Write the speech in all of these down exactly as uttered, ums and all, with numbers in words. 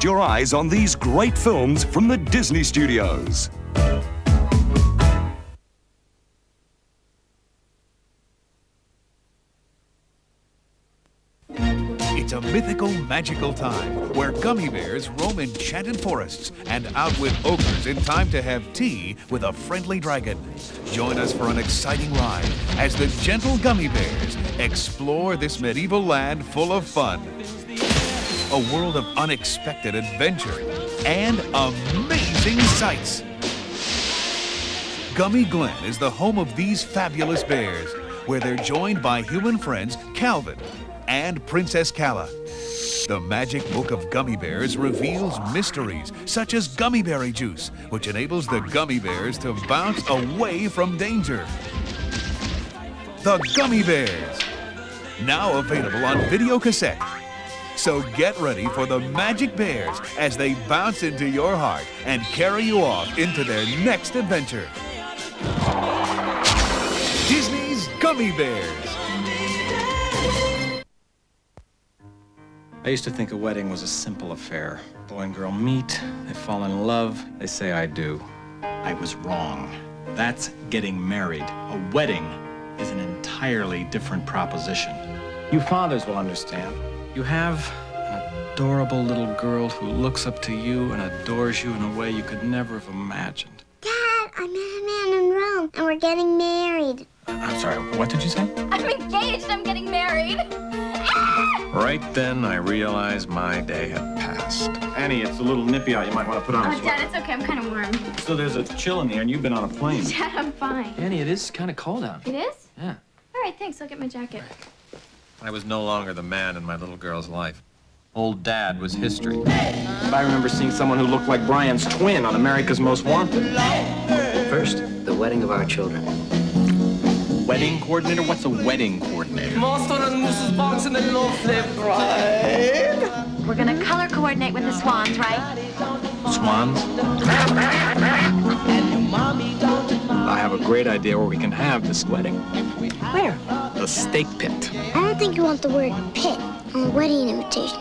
feast your eyes on these great films from the Disney Studios. It's a mythical, magical time where gummy bears roam enchanted forests and outwit ogres in time to have tea with a friendly dragon. Join us for an exciting ride as the gentle gummy bears explore this medieval land full of fun. A world of unexpected adventure and amazing sights. Gummi Glen is the home of these fabulous bears, where they're joined by human friends Calvin and Princess Calla. The magic book of gummy bears reveals mysteries such as gummy berry juice, which enables the gummy bears to bounce away from danger. The Gummi Bears, now available on video cassette. So get ready for the magic bears as they bounce into your heart and carry you off into their next adventure. Disney's Gummi Bears. I used to think a wedding was a simple affair. Boy and girl meet, they fall in love, they say I do. I was wrong. That's getting married. A wedding is an entirely different proposition. You fathers will understand. You have an adorable little girl who looks up to you and adores you in a way you could never have imagined. Dad, I met a man in Rome, and we're getting married. I'm sorry, what did you say? I'm engaged. I'm getting married. Right then, I realized my day had passed. Annie, it's a little nippy out. You might want to put on a Oh, sweater. Dad, it's okay. I'm kind of warm. So there's a chill in the air, and you've been on a plane. Dad, I'm fine. Annie, it is kind of cold out. It is? Yeah. All right, thanks. I'll get my jacket. I was no longer the man in my little girl's life. Old Dad was history. I remember seeing someone who looked like Brian's twin on America's Most Wanted. First, the wedding of our children. Wedding coordinator? What's a wedding coordinator? We're gonna color coordinate with the swans, right? Swans? I have a great idea where we can have this wedding. Where? The steak pit. I don't think you want the word pit on the wedding invitation.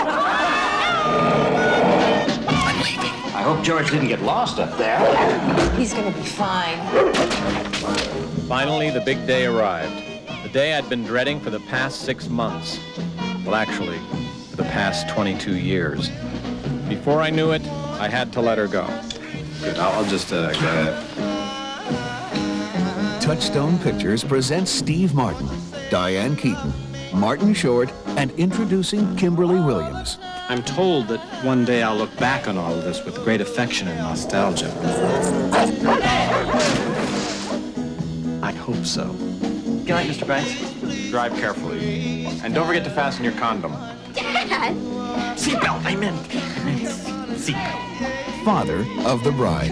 I'm leaving. I hope George didn't get lost up there. He's gonna be fine. Finally, the big day arrived. The day I'd been dreading for the past six months. Well, actually, for the past twenty-two years. Before I knew it, I had to let her go. Good, I'll just uh, go ahead. Touchstone Pictures presents Steve Martin, Diane Keaton, Martin Short, and introducing Kimberly Williams. I'm told that one day I'll look back on all of this with great affection and nostalgia. I hope so. Good night, Mister Banks. Drive carefully. And don't forget to fasten your condom. Dad! Seatbelt, I meant. Seatbelt. Father of the bride.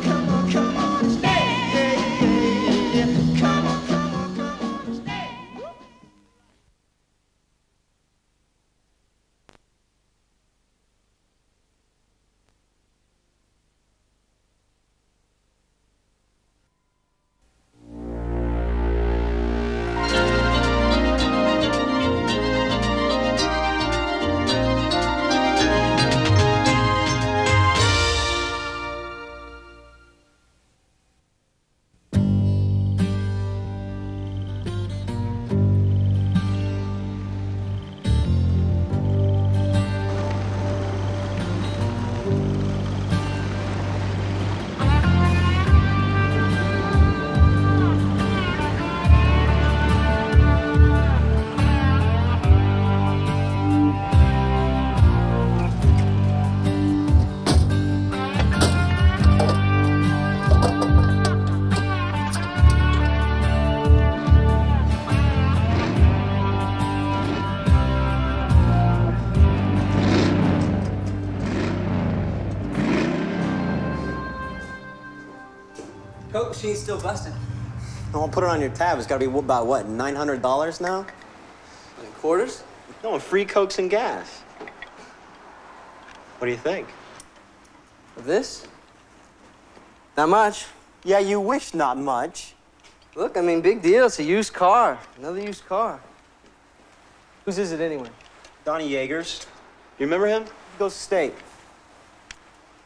Coke machine's still busting. No, I'll put it on your tab. It's got to be about, what, nine hundred dollars now? Like quarters? No, free Cokes and gas. What do you think? Of this? Not much. Yeah, you wish not much. Look, I mean, big deal. It's a used car. Another used car. Whose is it anyway? Donnie Yeager's. You remember him? He goes to state.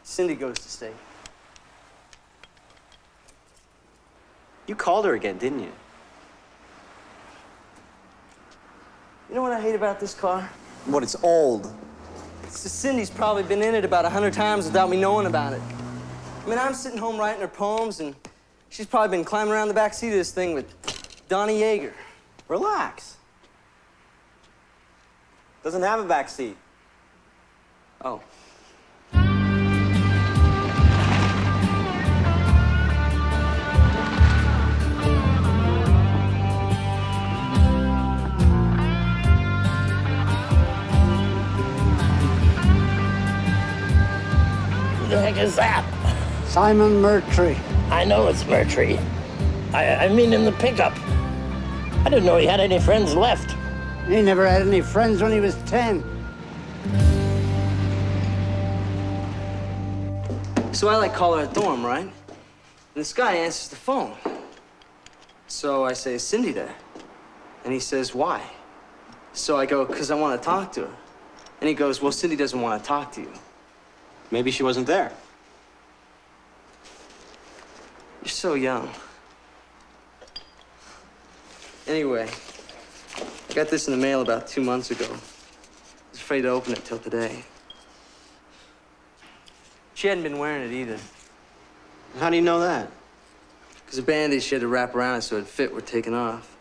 Cindy goes to state. You called her again, didn't you? You know what I hate about this car? What, it's old. It's just Cindy's probably been in it about a hundred times without me knowing about it. I mean, I'm sitting home writing her poems, and she's probably been climbing around the back seat of this thing with Donnie Yeager. Relax. Doesn't have a back seat. Oh. Who the heck is that? Simon Murtry. I know it's Murtry. I, I mean in the pickup. I didn't know he had any friends left. He never had any friends when he was ten. So I like call her at dorm, right? And this guy answers the phone. So I say, is Cindy there? And he says, why? So I go, because I want to talk to her. And he goes, well, Cindy doesn't want to talk to you. Maybe she wasn't there. You're so young. Anyway, I got this in the mail about two months ago. I was afraid to open it till today. She hadn't been wearing it either. How do you know that? Because the band-aids she had to wrap around it so it fit were taken off.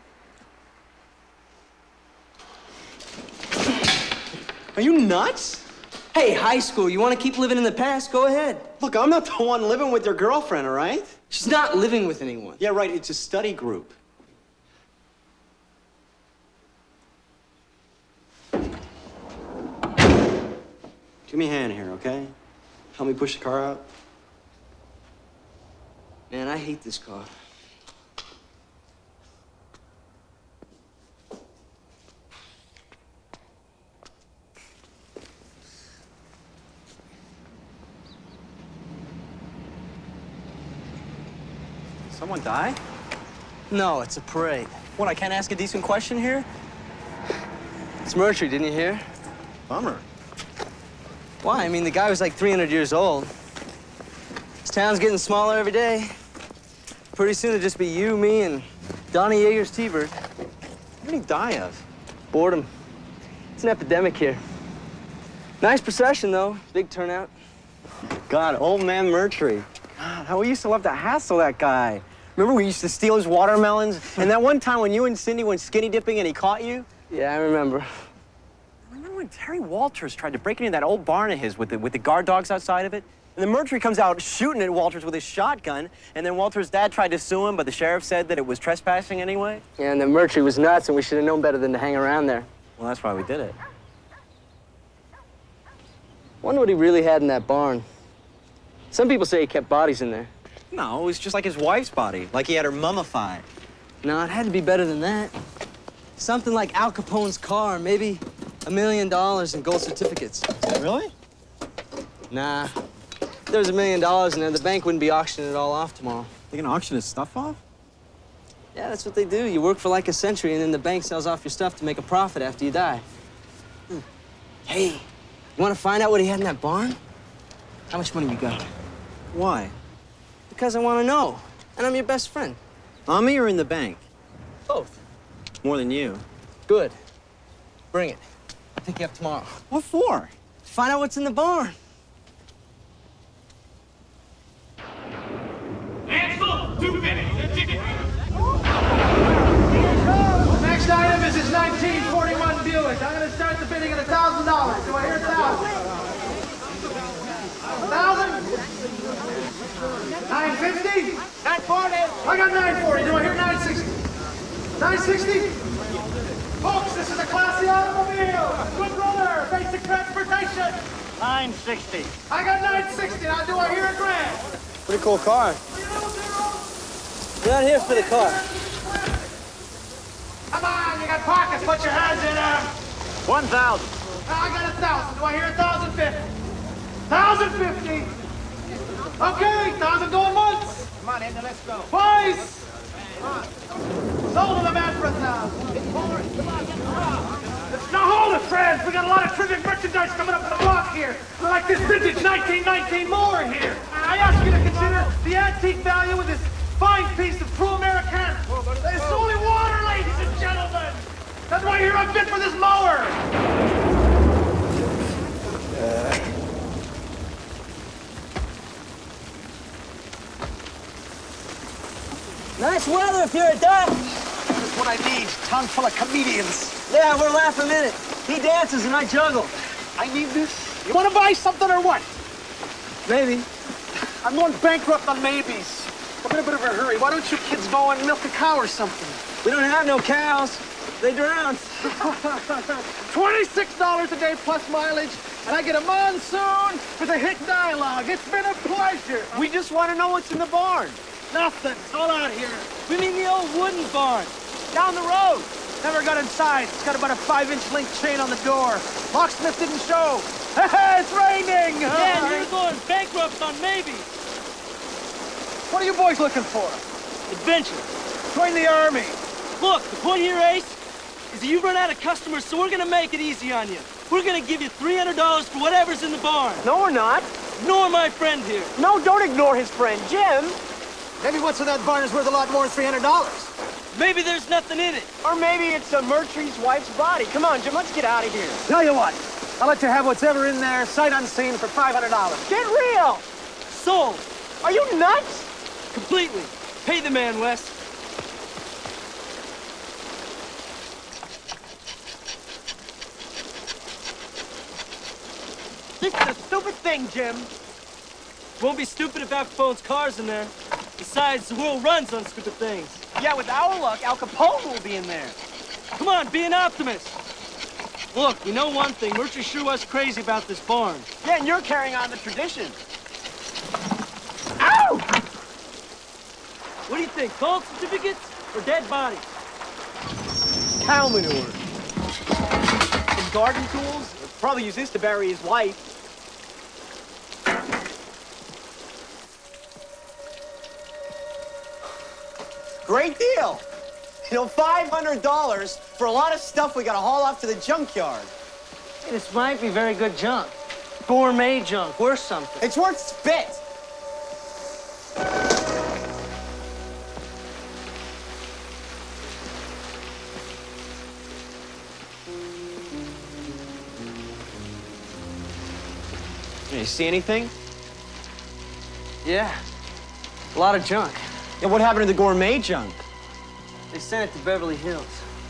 Are you nuts? Hey, high school, you want to keep living in the past? Go ahead. Look, I'm not the one living with your girlfriend, all right? She's not living with anyone. Yeah, right, it's a study group. Give me a hand here, okay? Help me push the car out. Man, I hate this car. Someone die? No, it's a parade. What, I can't ask a decent question here? It's Murtry, didn't you hear? Bummer. Why? I mean, the guy was like three hundred years old. This town's getting smaller every day. Pretty soon it'll just be you, me, and Donnie Yeager's T-Bird. What did he die of? Boredom. It's an epidemic here. Nice procession, though. Big turnout. God, old man Murtry. God, how we used to love to hassle that guy. Remember we used to steal his watermelons? And that one time when you and Cindy went skinny dipping and he caught you? Yeah, I remember. Remember when Terry Walters tried to break into that old barn of his with the, with the guard dogs outside of it? And then Murtry comes out shooting at Walters with his shotgun, and then Walters' dad tried to sue him, but the sheriff said that it was trespassing anyway? Yeah, and then Murtry was nuts, and we should have known better than to hang around there. Well, that's why we did it. Wonder what he really had in that barn. Some people say he kept bodies in there. No, it was just like his wife's body, like he had her mummified. No, it had to be better than that. Something like Al Capone's car, maybe a million dollars in gold certificates. Really? Nah. If there was a million dollars in there, the bank wouldn't be auctioning it all off tomorrow. They can auction his stuff off? Yeah, that's what they do. You work for like a century, and then the bank sells off your stuff to make a profit after you die. Hmm. Hey, you want to find out what he had in that barn? How much money you got? Why? Because I want to know, and I'm your best friend. On me or in the bank? Both. More than you. Good. Bring it. I'll pick you up tomorrow. What for? Find out what's in the barn. Ansel, two pennies, a ticket. Next item is his nineteen forty-one Buick. I'm going to start the bidding at one thousand dollars. Do I hear one thousand? one thousand? nine fifty? nine forty. I got nine forty. Do I hear nine sixty? nine sixty? Folks, this is a classy automobile. Good brother, basic transportation. nine sixty. I got nine sixty. Now, do I hear a grand? Pretty cool car. You're not here for the car. Come on, you got pockets. Put your hands in there. one thousand. I got a thousand. Do I hear a thousand fifty? Thousand fifty. Okay, thousand going once. Come on, Andy, let's go. Twice. Sold to the man for a thousand. Come on, get the rock. The Now hold it, friends. We got a lot of terrific merchandise coming up the block here. Like this vintage nineteen nineteen mower here. I ask you to consider the antique value of this fine piece of true Americana. It's only water, ladies and gentlemen. That's why you're a bid for this mower. Uh. Nice weather if you're a duck. That's what I need. Town full of comedians. Yeah, we're laughing in it. He dances and I juggle. I need this. You want to buy something or what? Maybe. I'm going bankrupt on maybes. I'm in a bit of a hurry. Why don't you kids go and milk a cow or something? We don't have no cows. They drown. twenty-six dollars a day plus mileage, and I get a monsoon with a hit dialogue. It's been a pleasure. We just want to know what's in the barn. Nothing. It's all out here. We mean the old wooden barn. Down the road. Never got inside. It's got about a five-inch link chain on the door. Locksmith didn't show. It's raining. Yeah, and you're going bankrupt on maybe. What are you boys looking for? Adventure. Join the army. Look, the point here, Ace, is that you run out of customers, so we're gonna make it easy on you. We're gonna give you three hundred dollars for whatever's in the barn. No, we're not. Ignore my friend here. No, don't ignore his friend, Jim. Maybe what's in that barn is worth a lot more than three hundred dollars. Maybe there's nothing in it. Or maybe it's a Murtry's wife's body. Come on, Jim, let's get out of here. Tell you what, I'll let you have what's ever in there, sight unseen, for five hundred dollars. Get real. Sold. Are you nuts? Completely. Pay the man, Wes. This is a stupid thing, Jim. Won't be stupid if Al Capone's car's in there. Besides, the world runs on stupid things. Yeah, with our luck, Al Capone will be in there. Come on, be an optimist. Look, you know one thing, Murtry sure was crazy about this barn. Yeah, and you're carrying on the tradition. Ow! What do you think, gold certificates or dead bodies? Cow manure. Some garden tools. He'll probably use this to bury his wife. Great deal. You know, five hundred dollars for a lot of stuff we gotta haul off to the junkyard. Hey, this might be very good junk. Gourmet junk, worth something. It's worth spit. You see anything? Yeah, a lot of junk. Yeah, what happened to the gourmet junk? They sent it to Beverly Hills.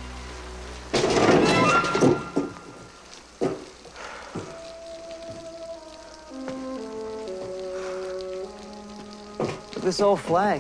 Look at this old flag.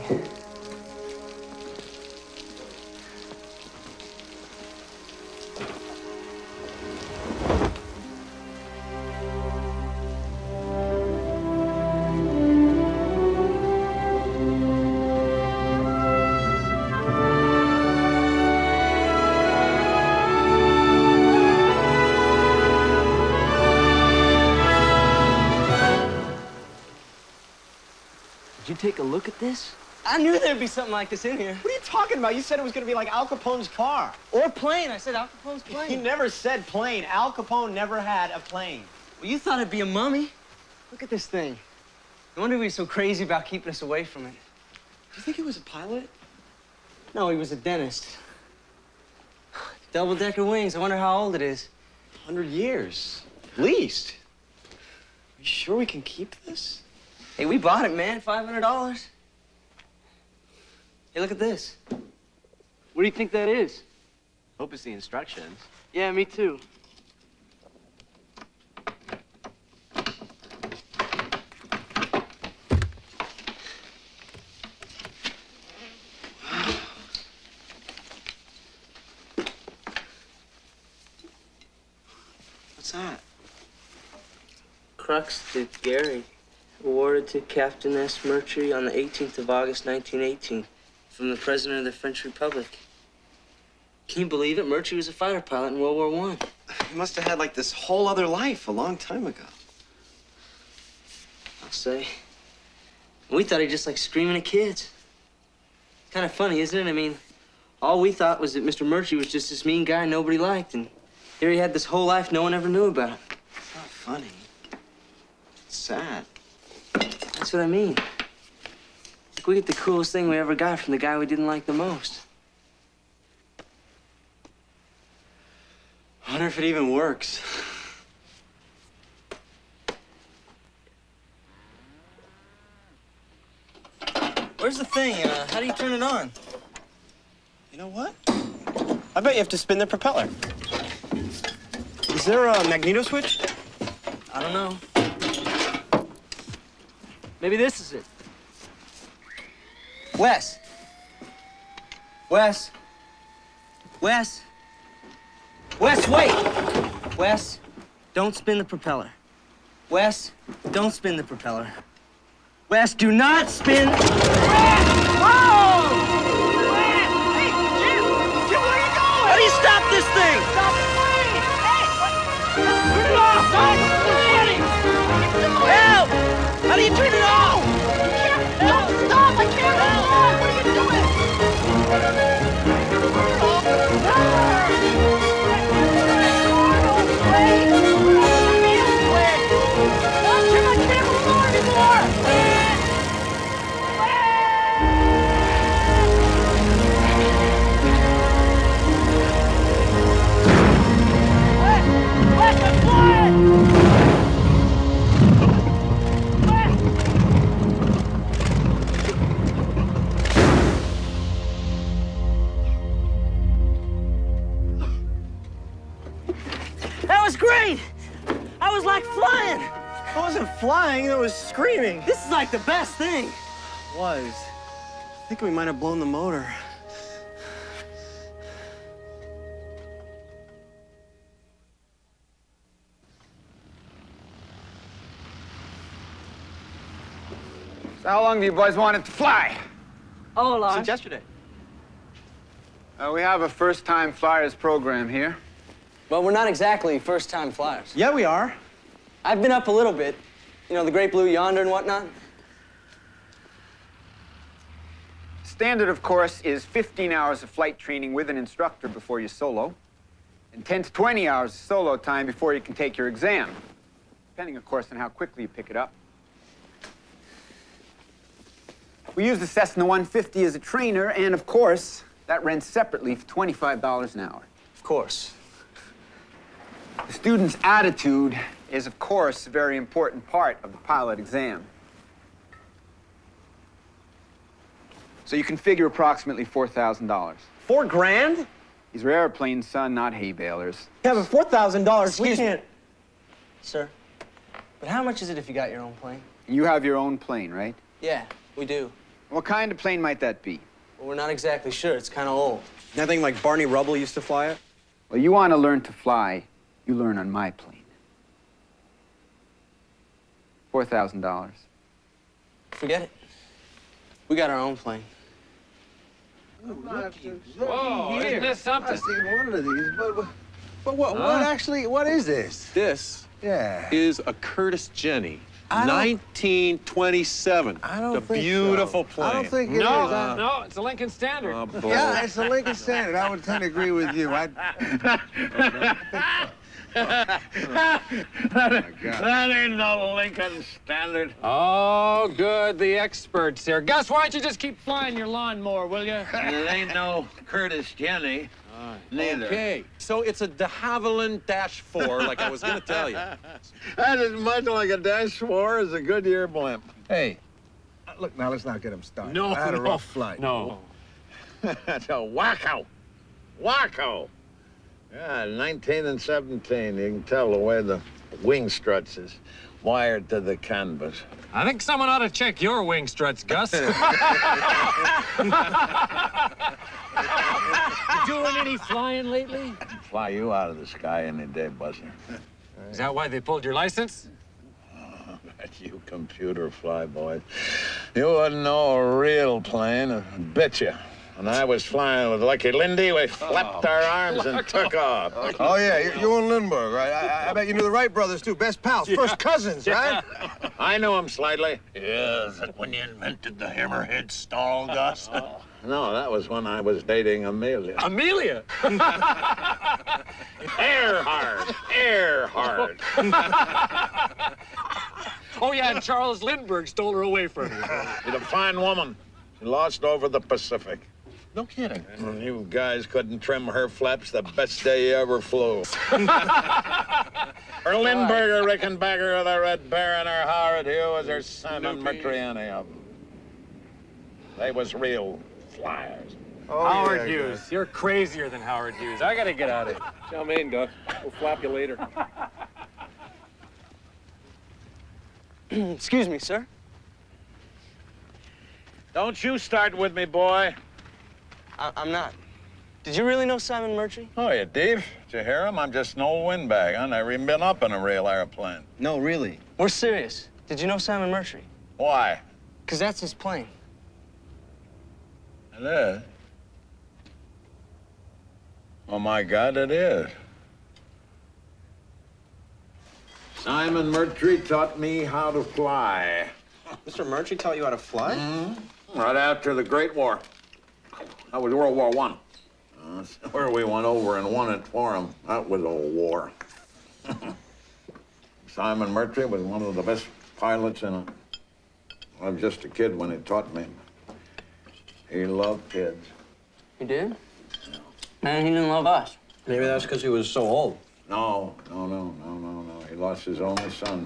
Take a look at this? I knew there'd be something like this in here. What are you talking about? You said it was going to be like Al Capone's car. Or plane. I said Al Capone's plane. You never said plane. Al Capone never had a plane. Well, you thought it'd be a mummy. Look at this thing. No wonder he was so crazy about keeping us away from it. Do you think he was a pilot? No, he was a dentist. Double-decker wings. I wonder how old it is. A hundred years, at least. Are you sure we can keep this? Hey, we bought it, man. five hundred dollars. Hey, look at this. What do you think that is? Hope it's the instructions. Yeah, me too. What's that? Crux to Gary. Awarded to Captain S. Murtry on the eighteenth of August, nineteen eighteen, from the President of the French Republic. Can you believe it? Murtry was a fighter pilot in World War One. He must have had, like, this whole other life a long time ago. I'll say. We thought he just liked screaming at kids. It's kind of funny, isn't it? I mean, all we thought was that Mister Murtry was just this mean guy nobody liked, and Here he had this whole life no one ever knew about. It's not funny. It's sad. That's what I mean. Like, we get the coolest thing we ever got from the guy we didn't like the most. I wonder if it even works. Where's the thing? Uh, how do you turn it on? You know what? I bet you have to spin the propeller. Is there a magneto switch? I don't know. Maybe this is it. Wes. Wes. Wes. Wes, wait! Wes, don't spin the propeller. Wes, don't spin the propeller. Wes, do not spin. Wes! Whoa! Wes! Hey, Jim! Jim, where are you going? How do you stop this thing? Stop the plane! Hey, what? Turn it off! Stop the plane! Help! How do you turn it off? You can't. Don't stop! I can't stop! What are you doing? That was great! I was like flying! I wasn't flying, I was screaming. This is like the best thing. Was. I think we might have blown the motor. So how long do you boys want it to fly? Oh, Lars. Since yesterday. Uh, we have a first-time flyers program here. Well, we're not exactly first-time flyers. Yeah, we are. I've been up a little bit. You know, the Great Blue Yonder and whatnot. Standard, of course, is fifteen hours of flight training with an instructor before you solo, and ten to twenty hours of solo time before you can take your exam, depending, of course, on how quickly you pick it up. We use the Cessna one fifty as a trainer, and, of course, that rents separately for twenty-five dollars an hour. Of course. The student's attitude is, of course, a very important part of the pilot exam. So you can figure approximately four thousand dollars. Four grand? These are airplanes, son, not hay balers. Yeah, but four thousand dollars, we can't... Me. Sir, but how much is it if you got your own plane? You have your own plane, right? Yeah, we do. What kind of plane might that be? Well, we're not exactly sure. It's kind of old. Nothing like Barney Rubble used to fly it? Well, you want to learn to fly, you learn on my plane. four thousand dollars. Forget it. We got our own plane. Whoa, isn't this something? I've seen one of these, but, but what, Huh? what actually, what is this? This Yeah. is a Curtis Jenny. I don't- nineteen twenty-seven. I don't the think beautiful so. plane. I don't think it no, is. I- no, it's a Lincoln Standard. Oh, yeah, it's a Lincoln Standard. I would tend to agree with you. I. That ain't no Lincoln Standard. Oh, good. The experts here. Gus, why don't you just keep flying your lawnmower, will you? It ain't no Curtis Jenny. Neither. Okay, so it's a de Havilland Dash four, like I was going to tell you. That is much like a Dash four as a Goodyear blimp. Hey, uh, look now. Let's not get him started. No, I had a no, rough flight. No. That's a wacko. Wacko. Yeah, nineteen and seventeen. You can tell the way the wing struts is wired to the canvas. I think someone ought to check your wing struts, Gus. You doing any flying lately? Fly you out of the sky any day, Buzzer. Is that why they pulled your license? Oh, you computer fly boys. You wouldn't know a real plane. I bet you. When I was flying with Lucky Lindy, we flapped our arms and took off. Oh yeah, you, you and Lindbergh, right? I, I bet you knew the Wright brothers too. Best pals, first cousins, right? I knew him slightly. Yeah, is that when you invented the hammerhead stall, Gus? No, that was when I was dating Amelia. Amelia? Earhart. Earhart. Oh, yeah, and Charles Lindbergh stole her away from you. She's a fine woman. She lost over the Pacific. No kidding. And you guys couldn't trim her flaps the best day you ever flew. Her Lindbergh, Rickenbacker of the Red Baron, her Howard Hughes, her Simon Murtry, any of them. They was real flyers. Oh, Howard yeah, Hughes, you're crazier than Howard Hughes. I gotta get out of here. Tell me, Gus. We'll flap you later. Excuse me, sir. Don't you start with me, boy. I I'm not. Did you really know Simon Murtry? Oh, you deep? Did you hear him? I'm just an old windbag. I've never even been up in a real airplane. No, really. We're serious. Did you know Simon Murtry? Why? Because that's his plane. It is? Oh, my God, it is. Simon Murtry taught me how to fly. Mister Murtry taught you how to fly? Mm-hmm. Right after the Great War. That was World War One. Uh, where we went over and won it for him. That was a war. Simon Murtry was one of the best pilots in it. I was just a kid when he taught me. He loved kids. He did? Yeah. Man, he didn't love us. Maybe that's because he was so old. No, no, no, no, no, no. He lost his only son.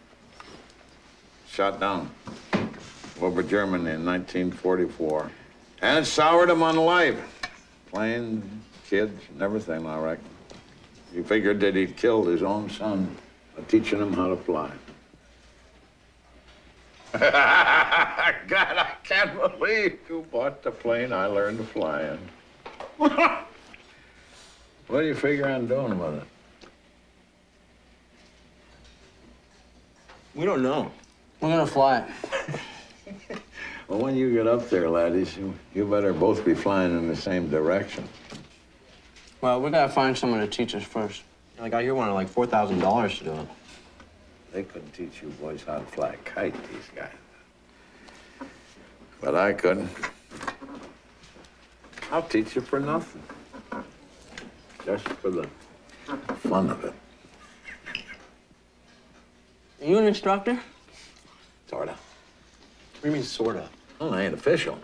Shot down over Germany in nineteen forty-four. And it soured him on life. Planes, kids, and everything, I reckon. He figured that he'd killed his own son by teaching him how to fly. God, I can't believe you bought the plane I learned to fly in. What do you figure I'm doing with it? We don't know. We're gonna fly it. Well, when you get up there, laddies, you, you better both be flying in the same direction. Well, we gotta find someone to teach us first. Like, I hear one of like four thousand dollars to do it. They couldn't teach you boys how to fly a kite, these guys. But I couldn't. I'll teach you for nothing. Just for the fun of it. Are you an instructor? Sorta. What do you mean, sorta? Well, I ain't official.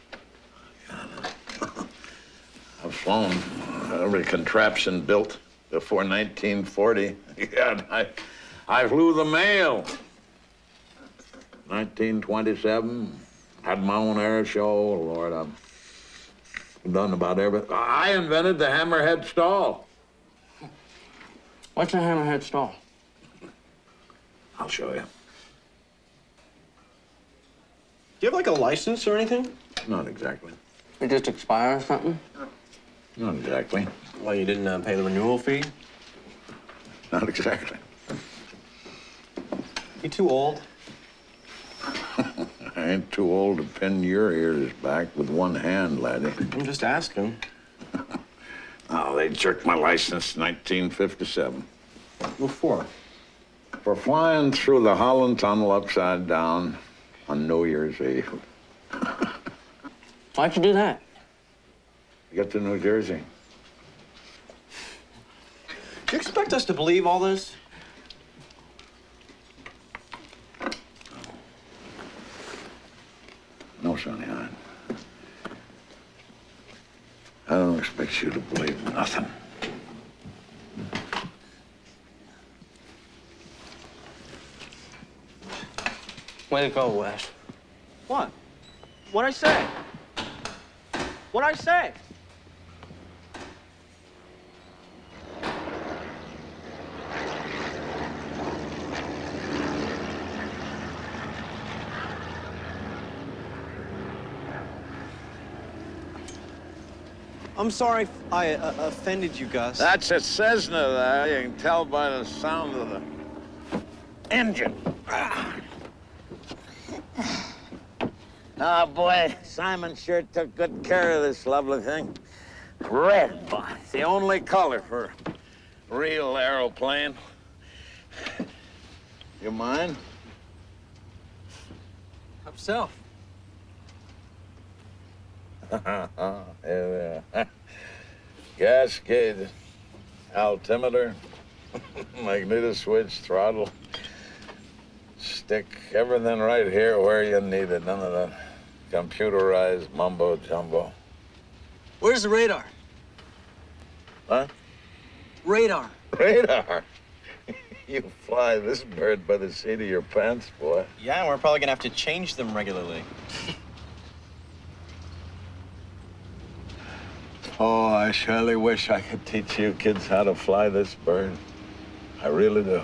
I've flown every contraption built before nineteen forty. Yeah, I, I flew the mail. nineteen twenty-seven, had my own air show. Lord, I've done about everything. I invented the hammerhead stall. What's a hammerhead stall? I'll show you. Do you have like a license or anything? Not exactly. It just expires or something? Not exactly. Well, you didn't uh, pay the renewal fee? Not exactly. You too old? I ain't too old to pin your ears back with one hand, laddie. I'm just asking. Oh, they jerked my license in nineteen fifty-seven. What for? For flying through the Holland Tunnel upside down on New Year's Eve. Why'd you do that? To get to New Jersey. Do you expect us to believe all this? No, Sonny, I... I don't expect you to believe nothing. Way to go, Wes. What? What'd I say? What'd I say? I'm sorry if I uh, offended you, Gus. That's a Cessna there. You can tell by the sound of the engine. Oh, boy, Simon sure took good care of this lovely thing. Red, boy. It's the only color for a real aeroplane. You mind? Help yourself. Yeah, yeah. Gas gauge, altimeter, magneto switch, throttle. Stick everything right here where you need it. None of that computerized mumbo jumbo. Where's the radar? What? Radar. Radar? You fly this bird by the seat of your pants, boy. Yeah, and we're probably gonna have to change them regularly. Oh, I surely wish I could teach you kids how to fly this bird. I really do.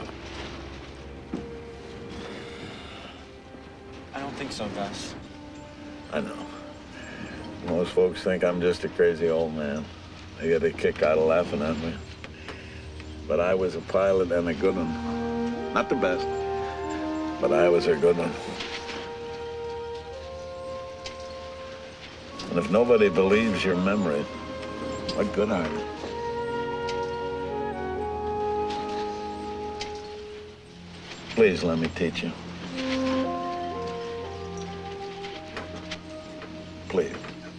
I don't think so, Gus. I know. Most folks think I'm just a crazy old man. They get a kick out of laughing at me. But I was a pilot and a good one. Not the best, but I was a good one. And if nobody believes your memory, what good are you? Please let me teach you. Please.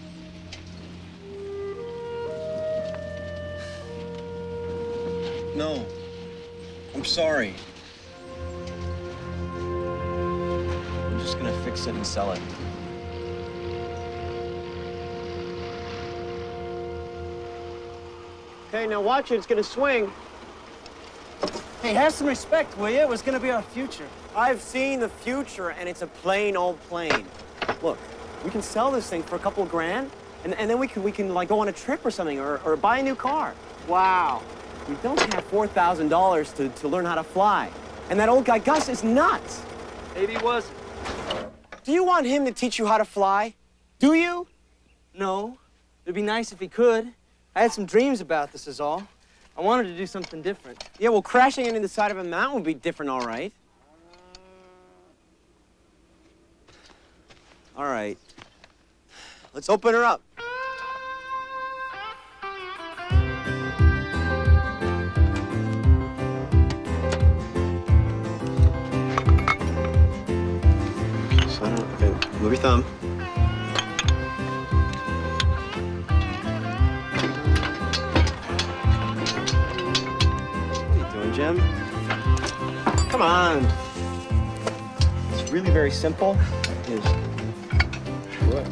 No. I'm sorry. I'm just gonna fix it and sell it. Okay, now watch it. It's gonna swing. Hey, have some respect, will you? It was gonna be our future. I've seen the future, and it's a plain old plane. Look, we can sell this thing for a couple grand, and, and then we can, we can like, go on a trip or something, or, or buy a new car. Wow. We don't have four thousand dollars to, to learn how to fly. And that old guy, Gus, is nuts. Maybe he wasn't. Do you want him to teach you how to fly? Do you? No. It'd be nice if he could. I had some dreams about this is all. I wanted to do something different. Yeah, well, crashing into the side of a mountain would be different, all right. All right. Let's open her up. So, okay, move your thumb. Jim. Come on. It's really very simple. It is. Sure.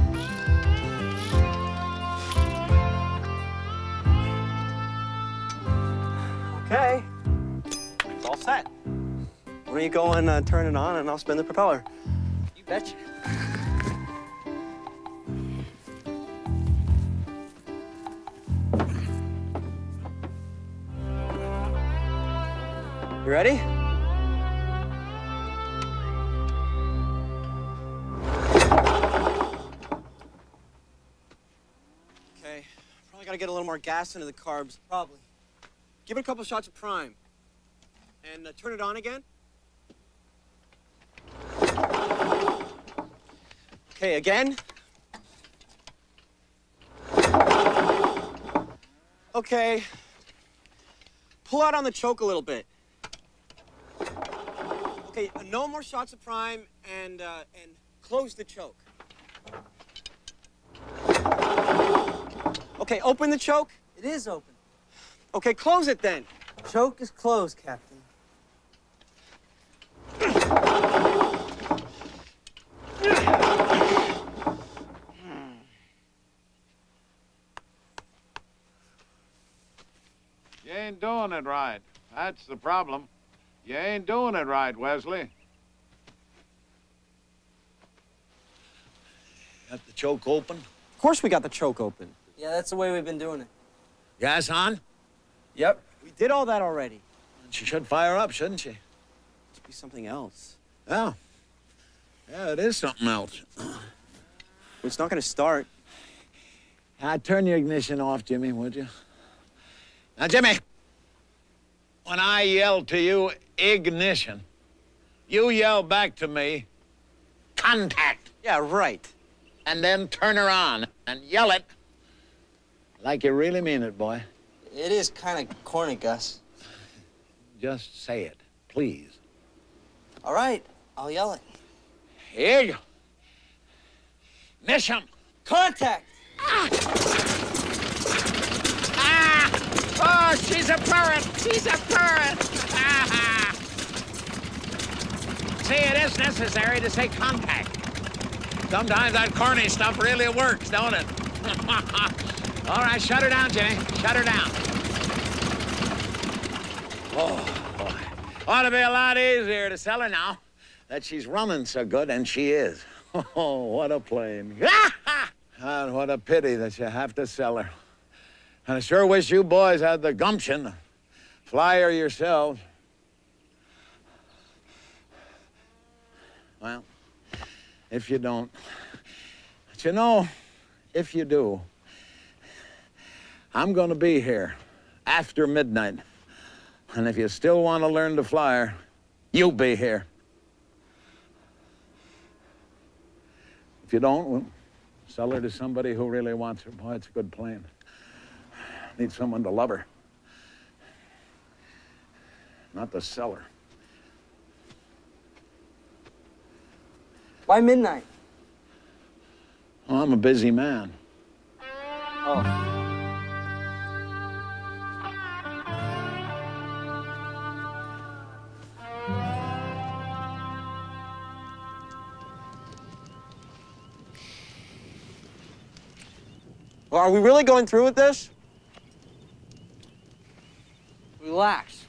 Okay. It's all set. Why don't you go and uh, turn it on, and I'll spin the propeller. You betcha. You ready? Okay, probably gotta get a little more gas into the carbs. Probably. Give it a couple shots of prime. And uh, turn it on again. Okay, again. Okay. Pull out on the choke a little bit. Okay, no more shots of prime, and uh, and close the choke. Okay, open the choke. It is open. Okay, close it then. Choke is closed, Captain. You ain't doing it right. That's the problem. You ain't doing it right, Wesley. Got the choke open? Of course we got the choke open. Yeah, that's the way we've been doing it. Gas on? Yep. We did all that already. She should fire up, shouldn't she? Must be something else. Yeah. Yeah, it is something else. It's not gonna start. Ah, turn your ignition off, Jimmy, would you? Now, Jimmy, when I yell to you, ignition, you yell back to me, contact. Yeah, right. And then turn her on and yell it like you really mean it, boy. It is kind of corny, Gus. Just say it, please. All right, I'll yell it. Here you go. Ignition, Contact! Ah! Oh, she's a bird! She's a bird! Ah! See, it is necessary to say contact. Sometimes that corny stuff really works, don't it? All right, shut her down, Jimmy. Shut her down. Oh, boy. Ought to be a lot easier to sell her now that she's running so good, and she is. Oh, what a plane. And what a pity that you have to sell her. And I sure wish you boys had the gumption to fly her yourselves. Well, if you don't. But you know, if you do, I'm gonna be here after midnight. And if you still want to learn to fly her, you'll be here. If you don't, well, sell her to somebody who really wants her. Boy, it's a good plane. Need someone to love her. Not to sell her. Why midnight? Well, I'm a busy man. Oh. Well, are we really going through with this? Relax.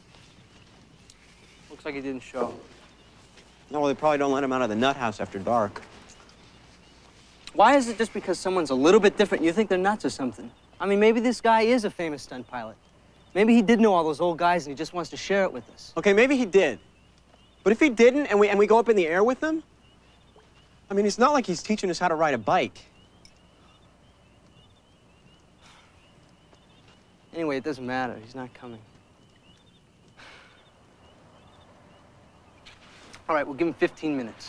Looks like he didn't show. No, well, they probably don't let him out of the nut house after dark. Why is it just because someone's a little bit different you think they're nuts or something? I mean, maybe this guy is a famous stunt pilot. Maybe he did know all those old guys and he just wants to share it with us. Okay, maybe he did. But if he didn't and we, and we go up in the air with him, I mean, it's not like he's teaching us how to ride a bike. Anyway, it doesn't matter. He's not coming. All right, we'll give him fifteen minutes.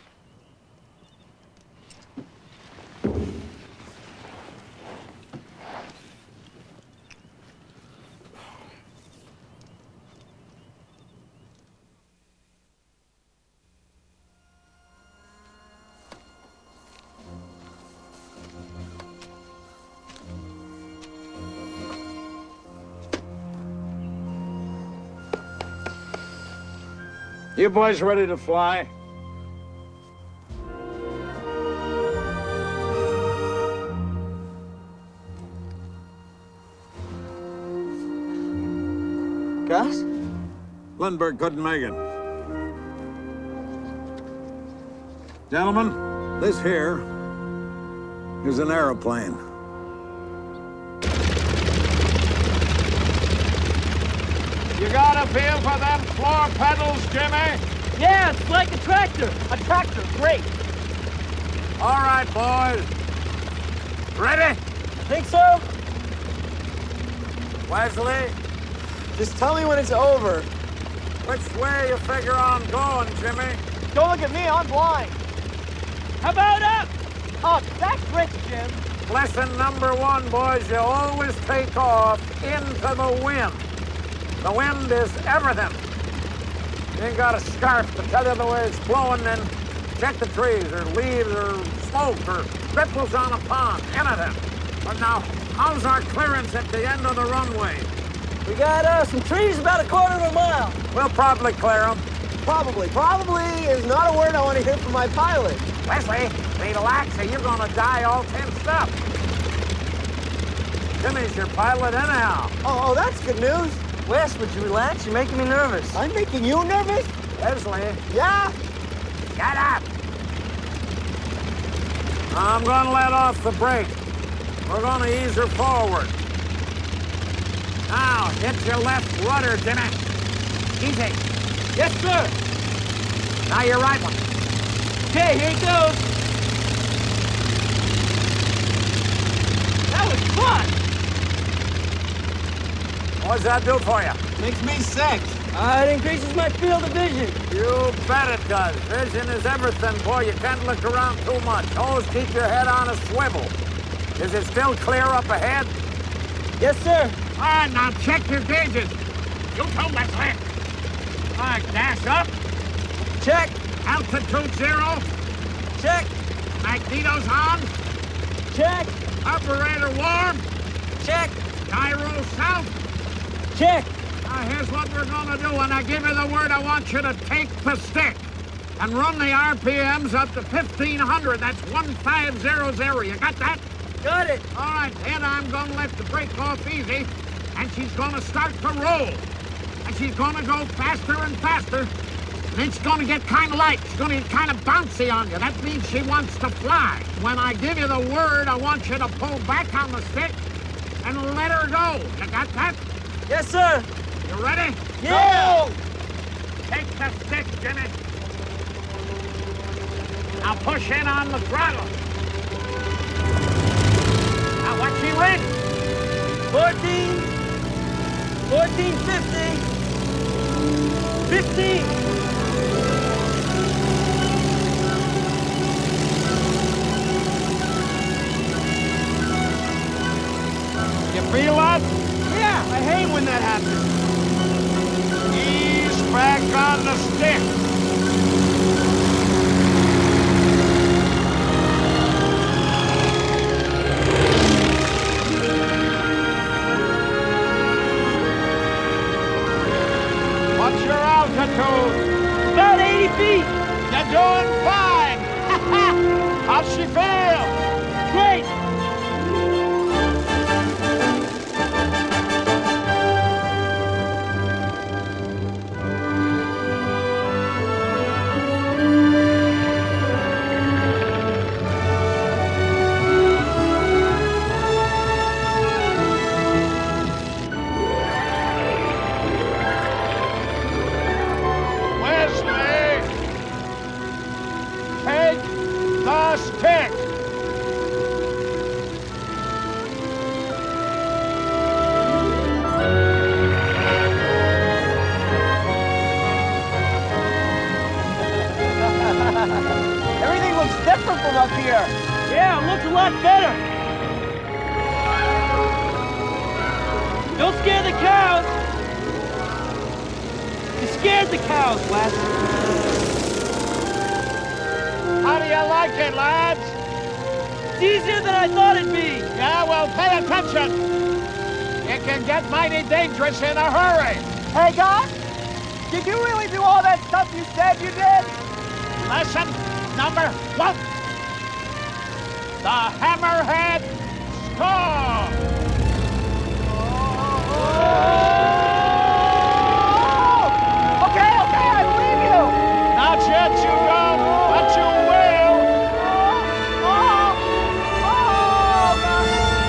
You boys ready to fly? Gus? Lindbergh couldn't make it. Gentlemen, this here is an airplane. You got a feel for them floor pedals, Jimmy? Yeah, it's like a tractor. A tractor, great. All right, boys. Ready? Think so? Wesley? Just tell me when it's over. Which way you figure on going, Jimmy? Don't look at me, I'm blind. How about up? Oh, that's rich, Jim. Lesson number one, boys, you always take off into the wind. The wind is everything. You ain't got a scarf to tell you the way it's blowing, then check the trees or leaves or smoke or ripples on a pond, anything. But now, how's our clearance at the end of the runway? We got uh, some trees about a quarter of a mile. We'll probably clear them. Probably. Probably is not a word I want to hear from my pilot. Wesley, relax or you're gonna die all tensed up. Jimmy's your pilot anyhow. Oh, oh, that's good news. Wes, would you relax? You're making me nervous. I'm making you nervous? Wesley. Yeah? Get up. I'm gonna let off the brake. We're gonna ease her forward. Now, hit your left rudder, Jimmy. Easy. Yes, sir. Now your right one. Okay, here it goes. That was fun. What's that do for you? Makes me sick. Uh, it increases my field of vision. You bet it does. Vision is everything, boy. You can't look around too much. Always keep your head on a swivel. Is it still clear up ahead? Yes, sir. All right, now check your gauges. You too, Wesley. All right, gas up. Check. Altitude zero. Check. Magneto's on. Check. Operator warm. Check. Gyro south. Check. Now, here's what we're gonna do. When I give you the word, I want you to take the stick and run the R P Ms up to fifteen hundred. That's one five zero zero. You got that? Got it. All right, then I'm gonna let the brake off easy, and she's gonna start to roll. And she's gonna go faster and faster. And then she's gonna get kind of light. She's gonna get kind of bouncy on you. That means she wants to fly. When I give you the word, I want you to pull back on the stick and let her go. You got that? Yes, sir. You ready? Yeah. Go! Take the stick, Jimmy. Now push in on the throttle. Now what she went? fourteen. fourteen fifty. fifteen. You feel that? Yeah, I hate when that happens. Ease back on the stick. What's your altitude? About eighty feet. You're doing fine. How's she feel? Great. Stick. Everything looks different from up here. Yeah, it looks a lot better. Don't scare the cows. You scared the cows, Wes. How do you like it, lads? It's easier than I thought it'd be. Yeah, well, pay attention. It can get mighty dangerous in a hurry. Hey, Doc, did you really do all that stuff you said you did? Lesson number one. The hammerhead storm. Oh! Okay, okay, I believe you. Not yet, you don't, but you will. Oh, oh, God.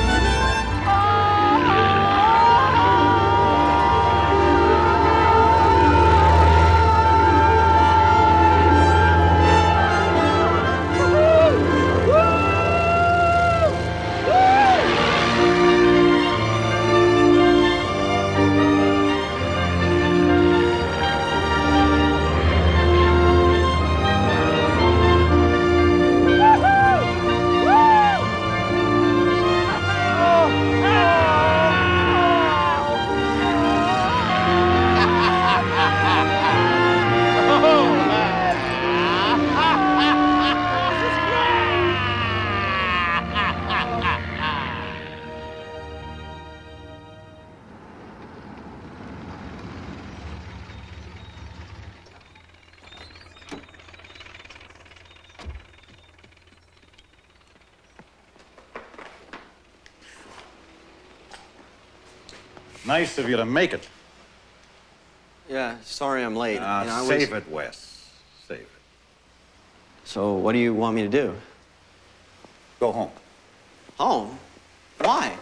Nice of you to make it. Yeah, sorry I'm late. Uh, You know, I save was- it, Wes. Save it. So what do you want me to do? Go home. Home? Why?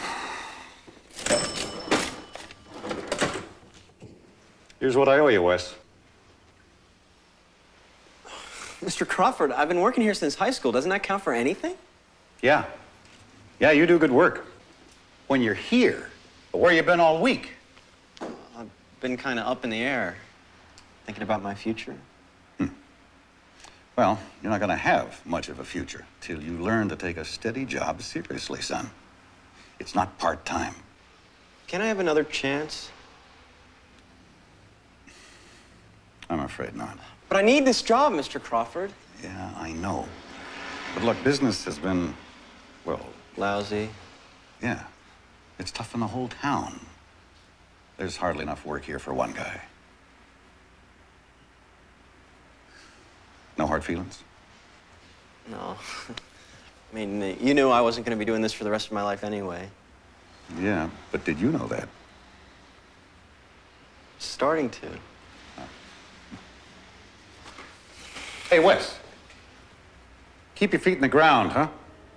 Here's what I owe you, Wes. Mister Crawford, I've been working here since high school. Doesn't that count for anything? Yeah. Yeah, you do good work. When you're here. But where you been all week? I've been kind of up in the air, thinking about my future. Hmm. Well, you're not going to have much of a future till you learn to take a steady job seriously, son. It's not part-time. Can I have another chance? I'm afraid not. But I need this job, Mister Crawford. Yeah, I know. But look, business has been Well... Lousy. Yeah. It's tough in the whole town. There's hardly enough work here for one guy. No hard feelings? No. I mean, you knew I wasn't going to be doing this for the rest of my life anyway. Yeah, but did you know that? Starting to. Hey, Wes. Keep your feet in the ground, huh?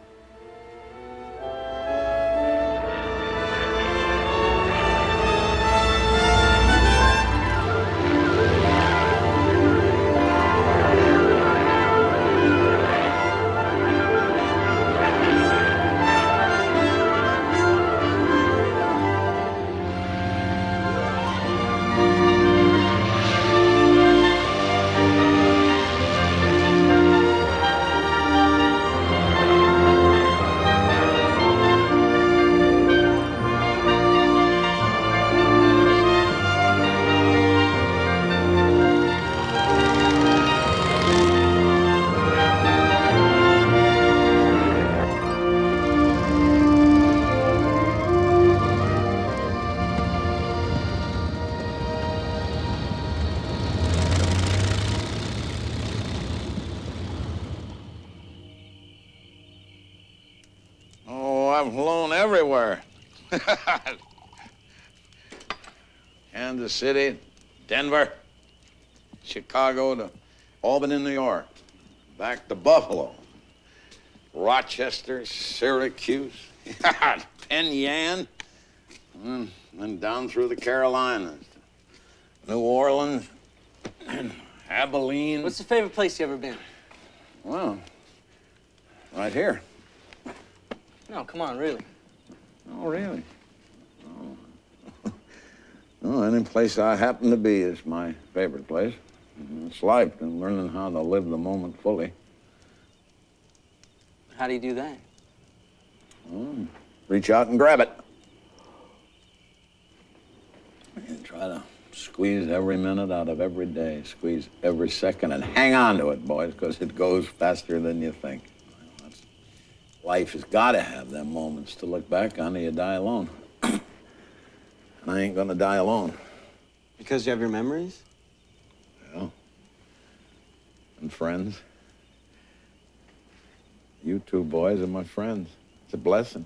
I've flown everywhere. Kansas City, Denver, Chicago to Albany, New York, back to Buffalo, Rochester, Syracuse, Penn Yan, and then down through the Carolinas, New Orleans, Abilene. What's the favorite place you ever been? Well, right here. No, come on, really. Oh, really? Oh. No, any place I happen to be is my favorite place. It's life and learning how to live the moment fully. How do you do that? Well, reach out and grab it. And try to squeeze every minute out of every day, squeeze every second, and hang on to it, boys, because it goes faster than you think. Life has got to have them moments to look back on, or you die alone. And I ain't gonna die alone. Because you have your memories? Yeah. And friends. You two boys are my friends. It's a blessing.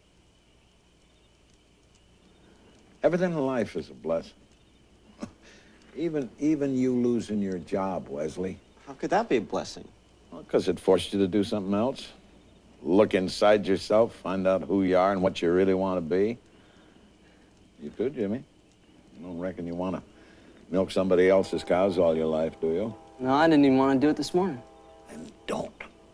Everything in life is a blessing. even, even you losing your job, Wesley. How could that be a blessing? Well, because it forced you to do something else. Look inside yourself, find out who you are and what you really want to be. You could, Jimmy. I don't reckon you want to milk somebody else's cows all your life, do you? No, I didn't even want to do it this morning. Then don't.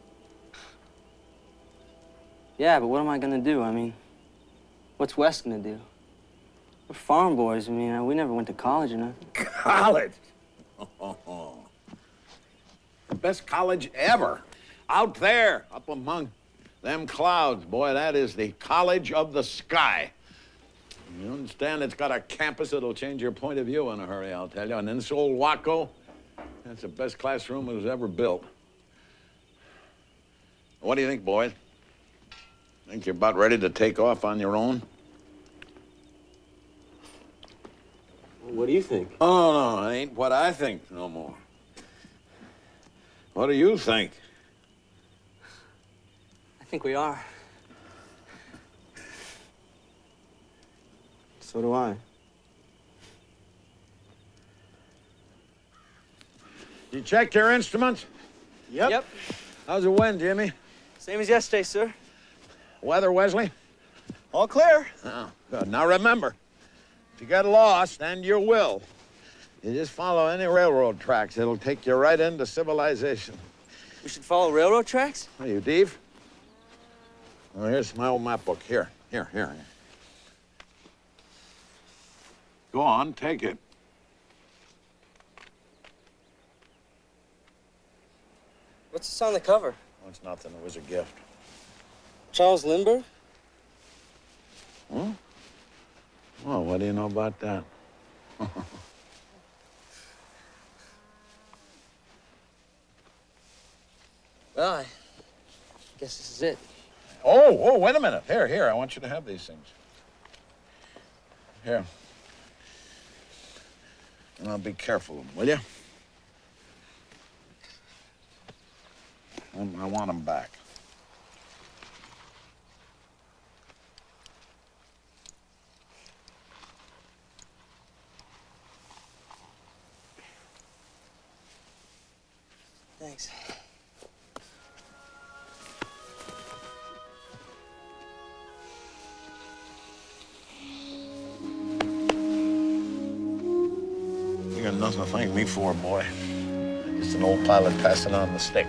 Yeah, but what am I going to do? I mean, what's Wes going to do? We're farm boys. I mean, we never went to college or nothing. College? Oh, the best college ever. Out there, up among them clouds, boy, that is the college of the sky. You understand? It's got a campus that'll change your point of view in a hurry, I'll tell you. And in this old Waco, that's the best classroom that was ever built. What do you think, boys? Think you're about ready to take off on your own? What do you think? Oh, no, it ain't what I think no more. What do you think? I think we are. So do I. You check your instruments? Yep. Yep. How's the wind, Jimmy? Same as yesterday, sir. Weather, Wesley? All clear. Oh, good. Now remember, if you get lost, and you will, you just follow any railroad tracks. It'll take you right into civilization. We should follow railroad tracks? Are you, Dave? Well, here's my old map book. Here, here, here. Go on, take it. What's this on the cover? Oh, it's nothing. It was a gift. Charles Lindbergh? Huh? Well, what do you know about that? Well, I guess this is it. Oh, oh, wait a minute. Here, here, I want you to have these things. Here. And I'll be careful of them, will you? I want them back. Thanks. You got nothing to thank me for, boy. Just an old pilot passing on the stick.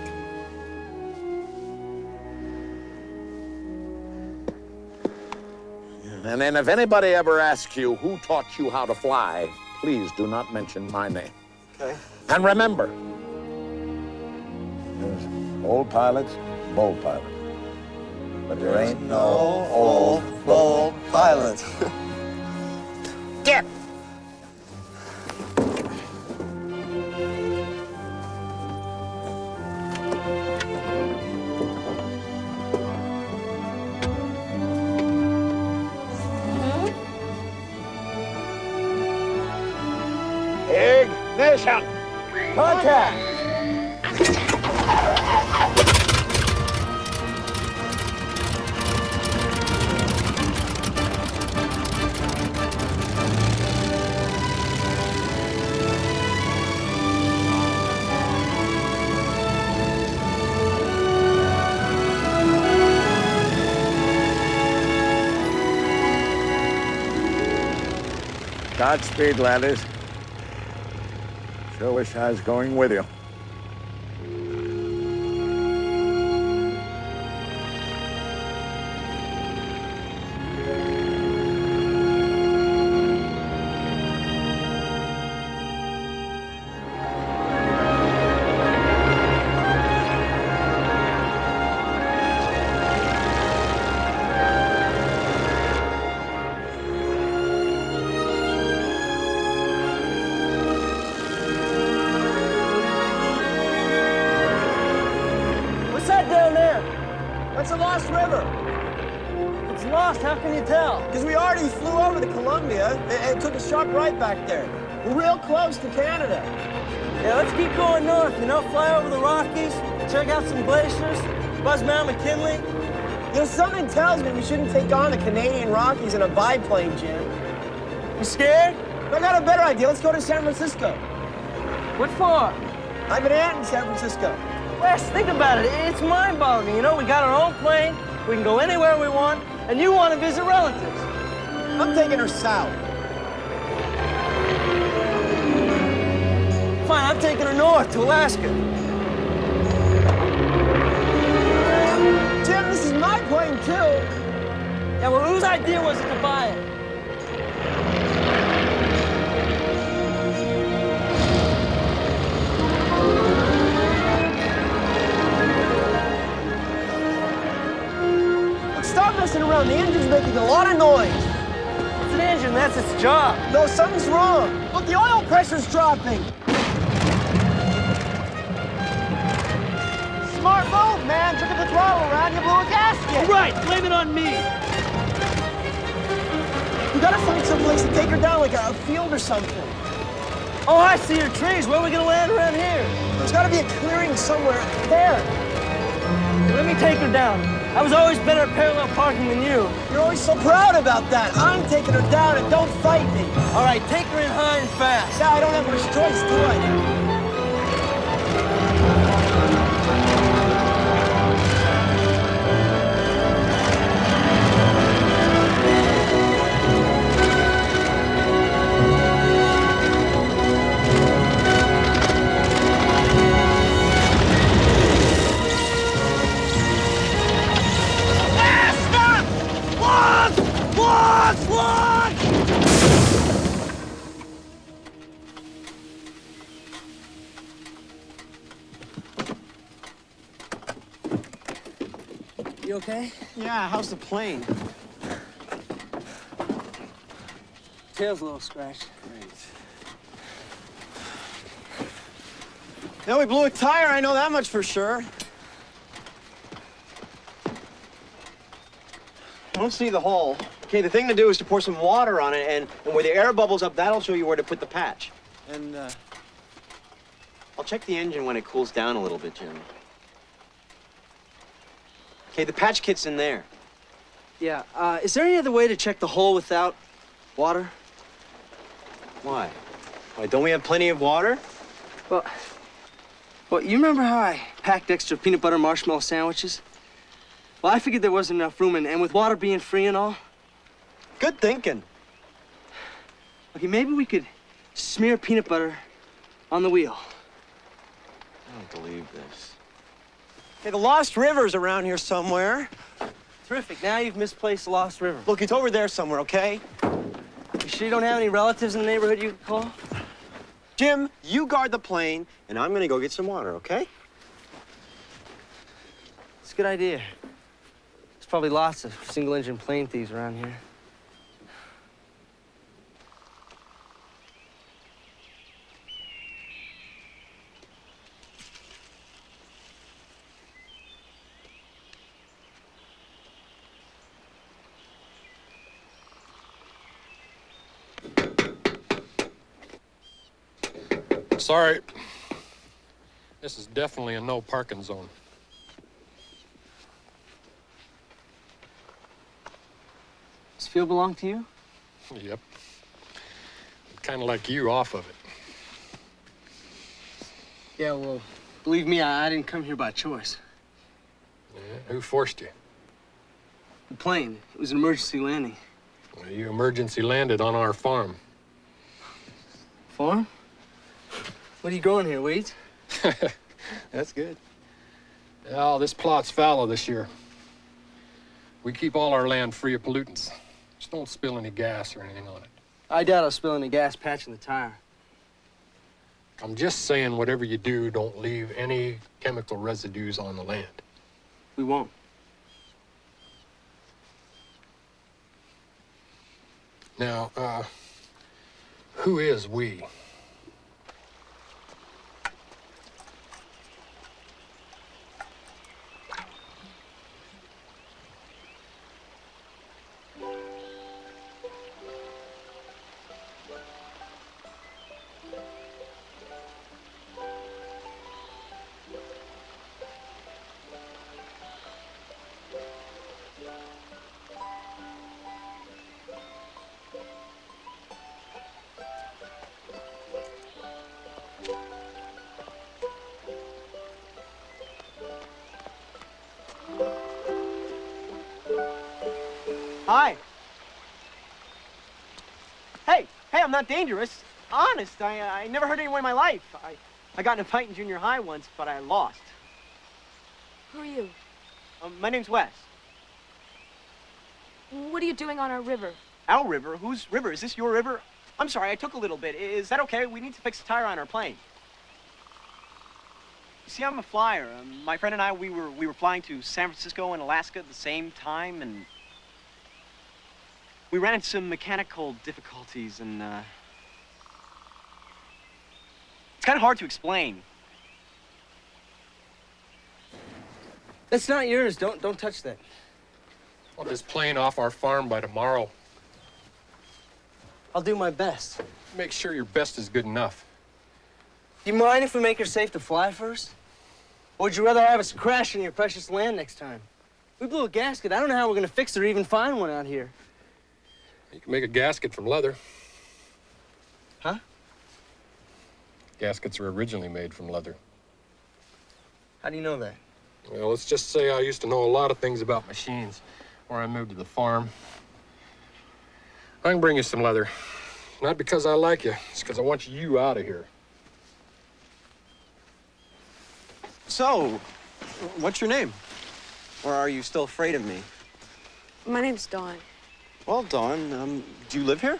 And then if anybody ever asks you who taught you how to fly, please do not mention my name. Okay. And remember, there's old pilots, bold pilots. But there ain't no old, bold pilots. Get! Ignition! Contact! Godspeed, laddies. Sure wish I was going with you. It's a lost river. It's lost, how can you tell? Because we already flew over to Columbia and, and took a sharp right back there. We're real close to Canada. Yeah, let's keep going north, you know, fly over the Rockies, check out some glaciers, buzz Mount McKinley. You know, something tells me we shouldn't take on the Canadian Rockies in a biplane, Jim. You scared? I got a better idea. Let's go to San Francisco. What for? I have an aunt in San Francisco. Wes, think about it. It's mind-boggling. You know, we got our own plane. We can go anywhere we want, and you want to visit relatives. I'm taking her south. Fine, I'm taking her north to Alaska. Jim, this is my plane, too. Yeah, well, whose idea was it to buy it? Stop messing around. The engine's making a lot of noise. It's an engine. That's its job. No, something's wrong. Look, the oil pressure's dropping. Smart move, man. Took the throttle around, you blew a gasket. Right. Blame it on me. We gotta find some place to take her down, like a, a field or something. Oh, I see your trees. Where are we gonna land around here? There's gotta be a clearing somewhere. There. Let me take her down. I was always better at parallel parking than you. You're always so proud about that. I'm taking her down and don't fight me. All right, take her in high and fast. Yeah, I don't have much choice, do I? You okay? Yeah, how's the plane? Tail's a little scratched. Great. Yeah, we blew a tire, I know that much for sure. don't see the hole. Okay, the thing to do is to pour some water on it, and, and where the air bubbles up, that'll show you where to put the patch. And, uh, I'll check the engine when it cools down a little bit, Jim. Okay, the patch kit's in there. Yeah, uh, is there any other way to check the hole without water? Why? Why, don't we have plenty of water? Well, well, you remember how I packed extra peanut butter marshmallow sandwiches? Well, I figured there wasn't enough room, and, and with water being free and all. Good thinking. Okay, maybe we could smear peanut butter on the wheel. I don't believe this. Okay, the Lost River's around here somewhere. Terrific. Now you've misplaced the Lost River. Look, it's over there somewhere, okay? You sure you don't have any relatives in the neighborhood you could call? Jim, you guard the plane, and I'm gonna go get some water, okay? It's a good idea. There's probably lots of single-engine plane thieves around here. Sorry. This is definitely a no parking zone. Does field belong to you? Yep. Kind of like you off of it. Yeah, well, believe me, I, I didn't come here by choice. Yeah, who forced you? The plane. It was an emergency landing. Well, you emergency landed on our farm. Farm? What are you growing here, weeds? That's good. Oh, this plot's fallow this year. We keep all our land free of pollutants. Just don't spill any gas or anything on it. I doubt I'll spill any gas patching the tire. I'm just saying, whatever you do, don't leave any chemical residues on the land. We won't. Now, uh, who is we? Hi. Hey, hey, I'm not dangerous. Honest, I, uh, I never hurt anyone in my life. I, I got in a fight in junior high once, but I lost. Who are you? Um, my name's Wes. What are you doing on our river? Our river? Whose river? Is this your river? I'm sorry, I took a little bit. Is that okay? We need to fix the tire on our plane. You see, I'm a flyer. Um, my friend and I, we were, we were flying to San Francisco and Alaska at the same time, and we ran into some mechanical difficulties, and uh, it's kind of hard to explain. That's not yours. Don't don't touch that. Want this plane off our farm by tomorrow. I'll do my best. Make sure your best is good enough. Do you mind if we make her safe to fly first? Or would you rather have us crash in your precious land next time? We blew a gasket. I don't know how we're gonna fix it or even find one out here. You can make a gasket from leather. Huh? Gaskets were originally made from leather. How do you know that? Well, let's just say I used to know a lot of things about machines before I moved to the farm. I can bring you some leather. Not because I like you, it's because I want you out of here. So, what's your name? Or are you still afraid of me? My name's Dawn. Well, Dawn, um, do you live here?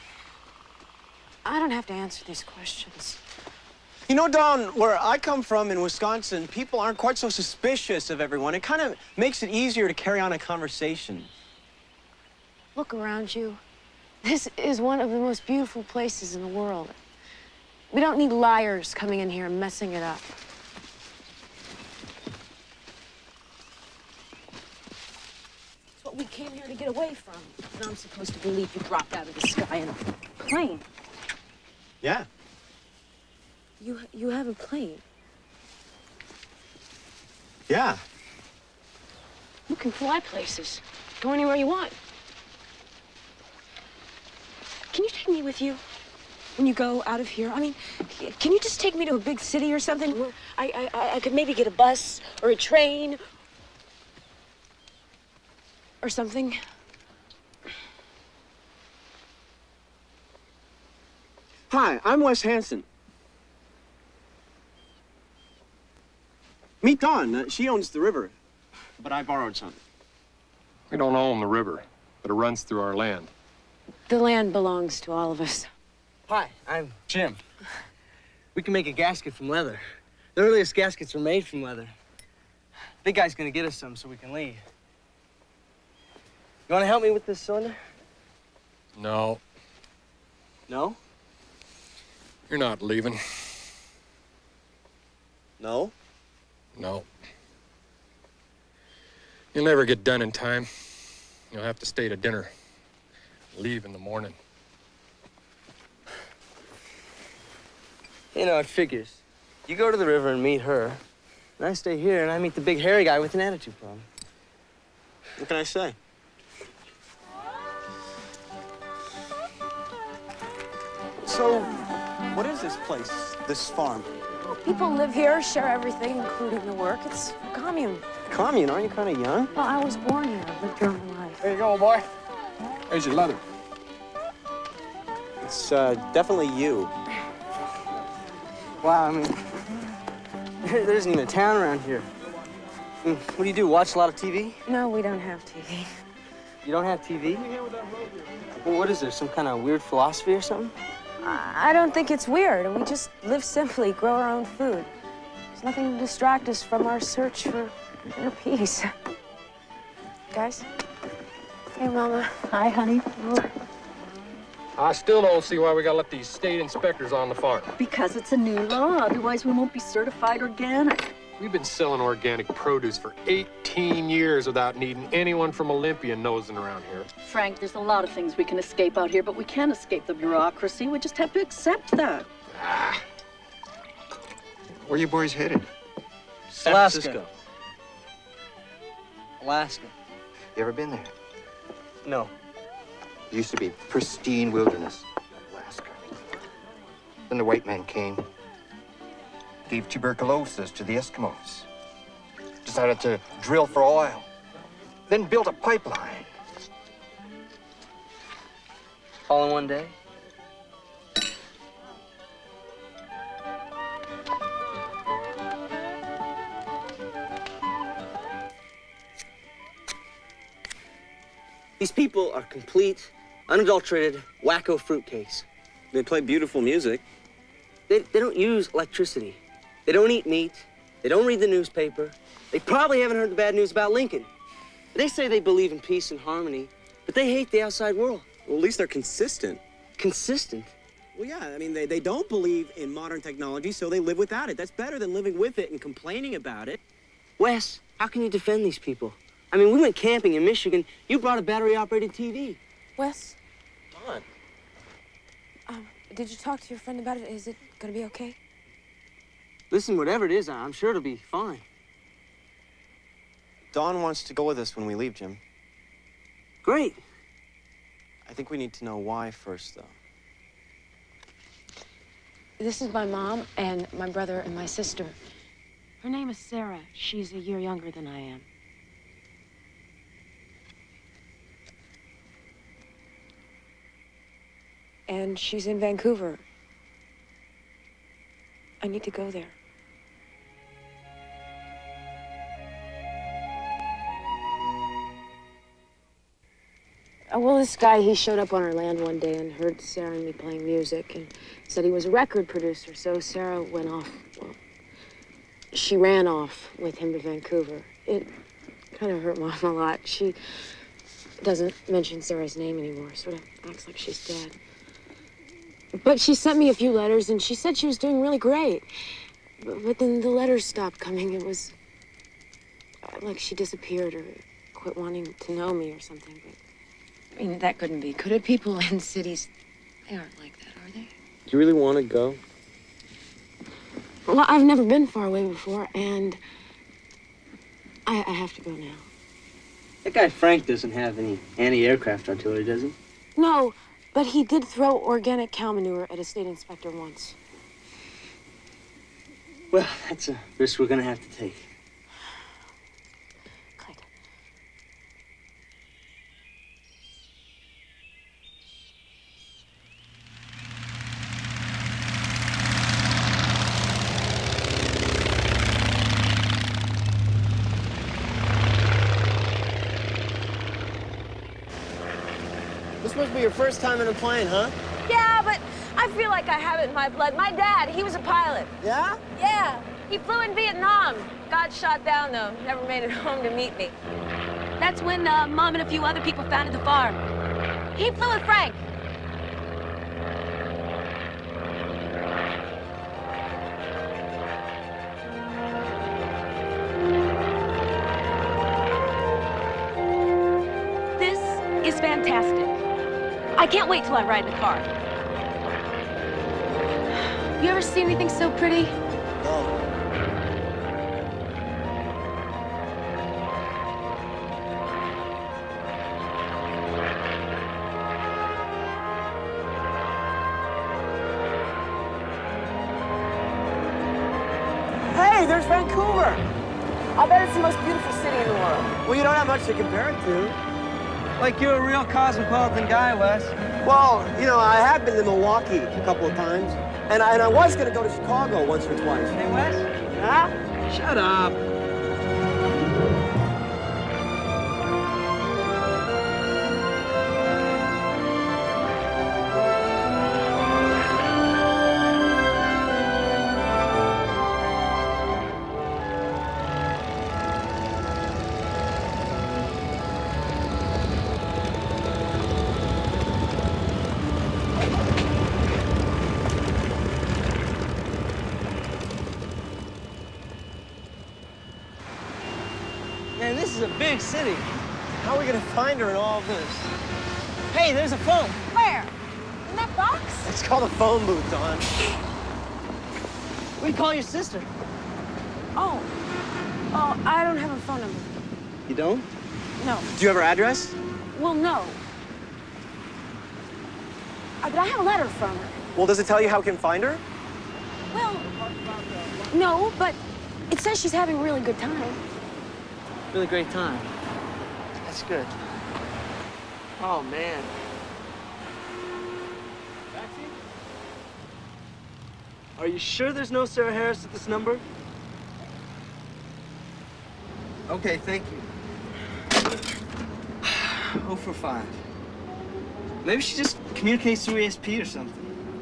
I don't have to answer these questions. You know, Dawn, where I come from in Wisconsin, people aren't quite so suspicious of everyone. It kind of makes it easier to carry on a conversation. Look around you. This is one of the most beautiful places in the world. We don't need liars coming in here and messing it up. what we came here to get away from. And I'm supposed to believe you dropped out of the sky in a plane. Yeah. You, you have a plane? Yeah. You can fly places. Go anywhere you want. Can you take me with you when you go out of here? I mean, can you just take me to a big city or something where I, I, I could maybe get a bus or a train or something? Hi, I'm Wes Hansen. Meet Dawn. Uh, she owns the river, but I borrowed some. We don't own the river, but it runs through our land. The land belongs to all of us. Hi, I'm Jim. We can make a gasket from leather. The earliest gaskets were made from leather. Big guy's gonna get us some so we can leave. You wanna help me with this cylinder? No. No? You're not leaving. No? No. You'll never get done in time. You'll have to stay to dinner. Leave in the morning. You know, it figures. You go to the river and meet her, and I stay here and I meet the big hairy guy with an attitude problem. What can I say? So, what is this place, this farm? People live here, share everything, including the work. It's a commune. Commune? Aren't you kind of young? Well, I was born here. I've lived here all my life. There you go, boy. There's your leather. It's uh, definitely you. Wow, I mean, there, there isn't even a town around here. I mean, what do you do, watch a lot of T V? No, we don't have T V. You don't have T V? Well, what is there, some kind of weird philosophy or something? I I don't think it's weird. We just live simply, grow our own food. There's nothing to distract us from our search for inner peace. Guys? Hey, Mama. Hi, honey. I still don't see why we gotta let these state inspectors on the farm. Because it's a new law. Otherwise, we won't be certified organic. We've been selling organic produce for eighteen years without needing anyone from Olympia nosing around here. Frank, there's a lot of things we can escape out here, but we can't escape the bureaucracy. We just have to accept that. Ah. Where are you boys headed? San Francisco. Alaska. You ever been there? No. It used to be pristine wilderness, Alaska. Then the white man came, gave tuberculosis to the Eskimos, decided to drill for oil, then built a pipeline. All in one day? These people are complete, unadulterated, wacko fruitcakes. They play beautiful music. They, they don't use electricity. They don't eat meat. They don't read the newspaper. They probably haven't heard the bad news about Lincoln. They say they believe in peace and harmony, but they hate the outside world. Well, at least they're consistent. Consistent? Well, yeah, I mean, they, they don't believe in modern technology, so they live without it. That's better than living with it and complaining about it. Wes, how can you defend these people? I mean, we went camping in Michigan. You brought a battery-operated T V. Wes? Come on. Um, did you talk to your friend about it? Is it gonna be okay? Listen, whatever it is, I'm sure it'll be fine. Dawn wants to go with us when we leave, Jim. Great. I think we need to know why first, though. This is my mom and my brother and my sister. Her name is Sarah. She's a year younger than I am. And she's in Vancouver. I need to go there. Oh, well, this guy, he showed up on our land one day and heard Sarah and me playing music and said he was a record producer. So Sarah went off, well, she ran off with him to Vancouver. It kind of hurt Mom a lot. She doesn't mention Sarah's name anymore, sort of acts like she's dead. But she sent me a few letters, and she said she was doing really great. But, but then the letters stopped coming. It was like she disappeared or quit wanting to know me or something, but... I mean, that couldn't be, could it? People in cities, they aren't like that, are they? Do you really want to go? Well, I've never been far away before, and I, I have to go now. That guy Frank doesn't have any anti-aircraft artillery, does he? No, but he did throw organic cow manure at a state inspector once. Well, that's a risk we're gonna have to take. This must be your first time in a plane, huh? Yeah, but I feel like I have it in my blood. My dad, he was a pilot. Yeah? Yeah. He flew in Vietnam. Got shot down, though. Never made it home to meet me. That's when uh, Mom and a few other people founded the farm. He flew with Frank. This is fantastic. I can't wait till I ride in the car. You ever see anything so pretty? No. Hey, there's Vancouver. I'll bet it's the most beautiful city in the world. Well, you don't have much to compare it to. Like you're a real cosmopolitan guy, Wes. Well, you know, I have been to Milwaukee a couple of times, and I, and I was going to go to Chicago once or twice. Hey, Wes? Huh? Shut up. Man, this is a big city. How are we gonna find her in all of this? Hey, there's a phone. Where? In that box? It's called a phone booth, Dawn. We can call your sister. Oh. Oh, I don't have a phone number. You don't? No. Do you have her address? Well, no. Uh, but I have a letter from her. Well, does it tell you how we can find her? Well, no, but it says she's having a really good time. Really great time. That's good. Oh, man. Are you sure there's no Sarah Harris at this number? Okay, thank you. oh for five. Maybe she just communicates through E S P or something.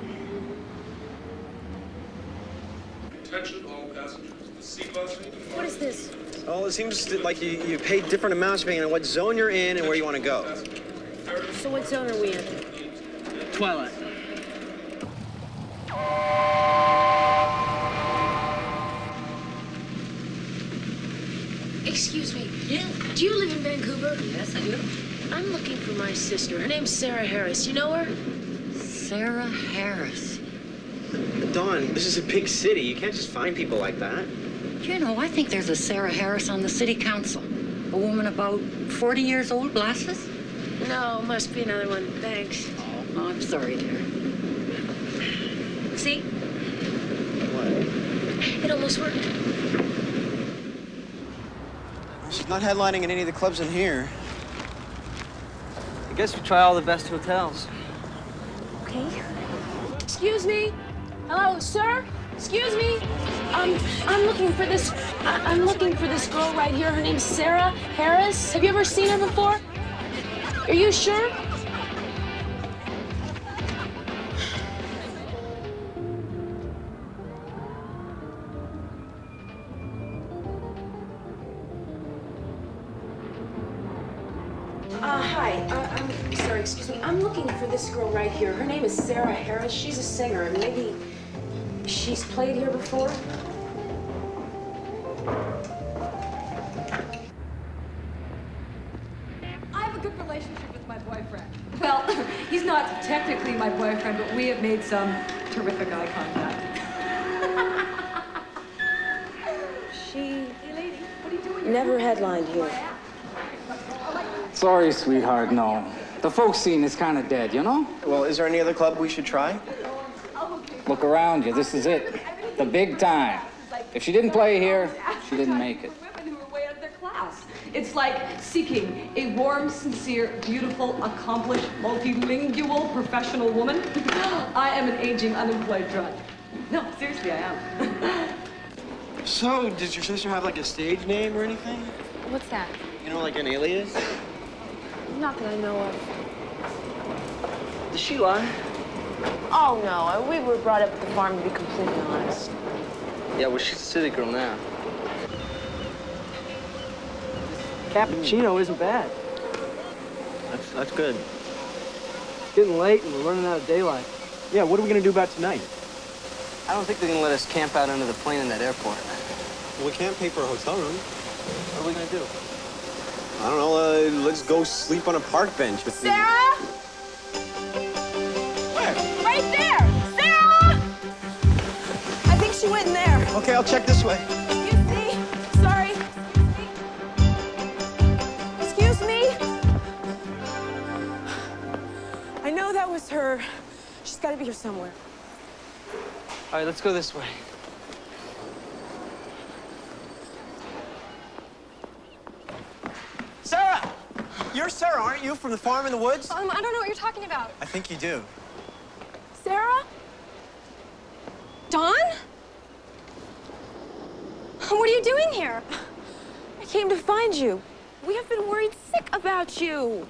Attention all passengers. The C bus. What is this? Oh, it seems like you, you pay different amounts depending on what zone you're in and where you want to go. So what zone are we in? Twilight. Excuse me. Yeah? Do you live in Vancouver? Yes, I do. I'm looking for my sister. Her name's Sarah Harris. You know her? Sarah Harris. Dawn, this is a big city. You can't just find people like that. You know, I think there's a Sarah Harris on the city council. A woman about forty years old, glasses? No, must be another one. Thanks. Oh, I'm sorry, dear. See? What? It almost worked. She's not headlining in any of the clubs in here. I guess we try all the best hotels. Okay. Excuse me. Hello, sir? Excuse me. Um, I'm looking for this, I I'm looking for this girl right here. Her name's Sarah Harris. Have you ever seen her before? Are you sure? Uh, hi. Uh, I'm sorry, excuse me. I'm looking for this girl right here. Her name is Sarah Harris. She's a singer, and maybe she's played here before. boyfriend. Well, he's not technically my boyfriend, but we have made some terrific eye contact. She never headlined here. Sorry, sweetheart, no. The folk scene is kind of dead, you know? Well, is there any other club we should try? Look around you. This is it. The big time. If she didn't play here, she didn't make it. Women who are way out of their class. It's like seeking a warm, sincere, beautiful, accomplished, multilingual, professional woman. I am an aging, unemployed drudge. No, seriously, I am. So, does your sister have like a stage name or anything? What's that? You know, like an alias? Not that I know of. Does she lie? Oh, no. We were brought up at the farm to be completely honest. Yeah, well, she's a city girl now. Cappuccino isn't bad. That's, that's good. It's getting late and we're running out of daylight. Yeah, what are we gonna do about tonight? I don't think they're gonna let us camp out under the plane in that airport. Well, we can't pay for a hotel room. What are we gonna do? I don't know, uh, let's go sleep on a park bench. Sarah? Where? Right there! Sarah! I think she went in there. Okay, I'll check this way. Excuse me. Sorry. Excuse me. I know that was her. She's got to be here somewhere. All right, let's go this way. Sarah! You're Sarah, aren't you, from the farm in the woods? Um, I don't know what you're talking about. I think you do. Sarah? Dawn? What are you doing here? I came to find you. We have been worried sick about you.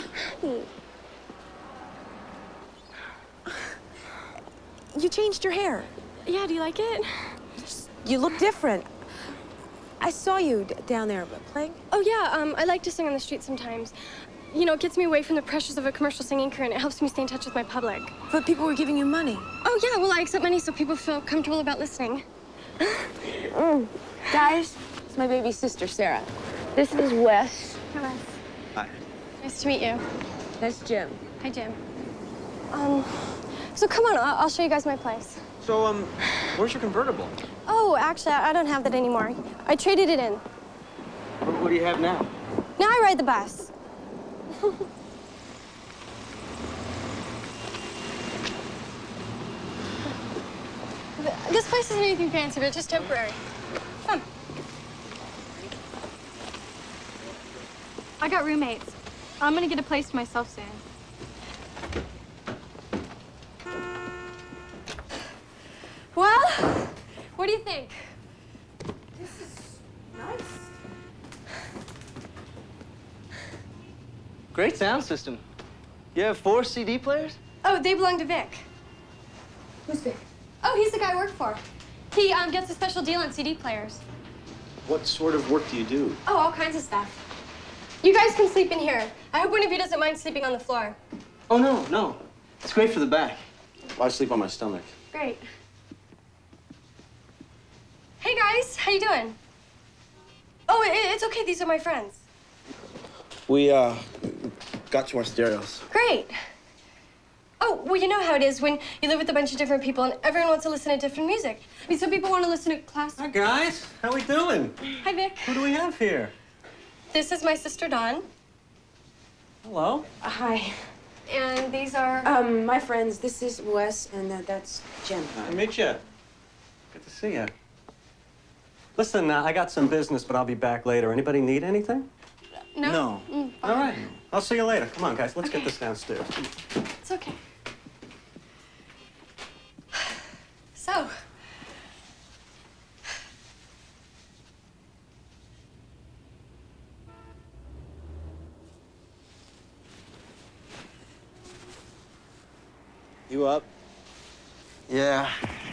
You changed your hair. Yeah, do you like it? You look different. I saw you d down there playing. Oh, yeah, um, I like to sing on the street sometimes. You know, it gets me away from the pressures of a commercial singing career, and it helps me stay in touch with my public. But people were giving you money. Oh, yeah, well, I accept money so people feel comfortable about listening. Mm. Guys, it's my baby sister, Sarah. This is Wes. Hi, Wes. Hi. Nice to meet you. That's Jim. Hi, Jim. Um, so come on, I'll, I'll show you guys my place. So, um, where's your convertible? Oh, actually, I don't have that anymore. I traded it in. What, what do you have now? Now I ride the bus. This place isn't anything fancy, but it's just temporary. Come. I got roommates. I'm gonna get a place to myself soon. Well, what do you think? This is nice. Great sound system. You have four C D players? Oh, they belong to Vic. Who's Vic? Oh, he's the guy I work for. He um, gets a special deal on C D players. What sort of work do you do? Oh, all kinds of stuff. You guys can sleep in here. I hope one of you doesn't mind sleeping on the floor. Oh, no, no. It's great for the back. Why sleep on my stomach? Great. Hey, guys. How you doing? Oh, it, it's okay. These are my friends. We, uh, got you our stereos. Great. Oh, well, you know how it is when you live with a bunch of different people and everyone wants to listen to different music. I mean, some people want to listen to classical. Hi, guys. How we doing? Hi, Vic. Who do we have here? This is my sister, Dawn. Hello. Uh, hi. And these are... Um, my friends. This is Wes, and uh, that's Jim. Nice to meet you. Good to see you. Listen, uh, I got some business, but I'll be back later. Anybody need anything? No. No. Mm, All right. I'll see you later. Come on, guys. Let's Okay. get this downstairs. It's okay. So... You up? Yeah.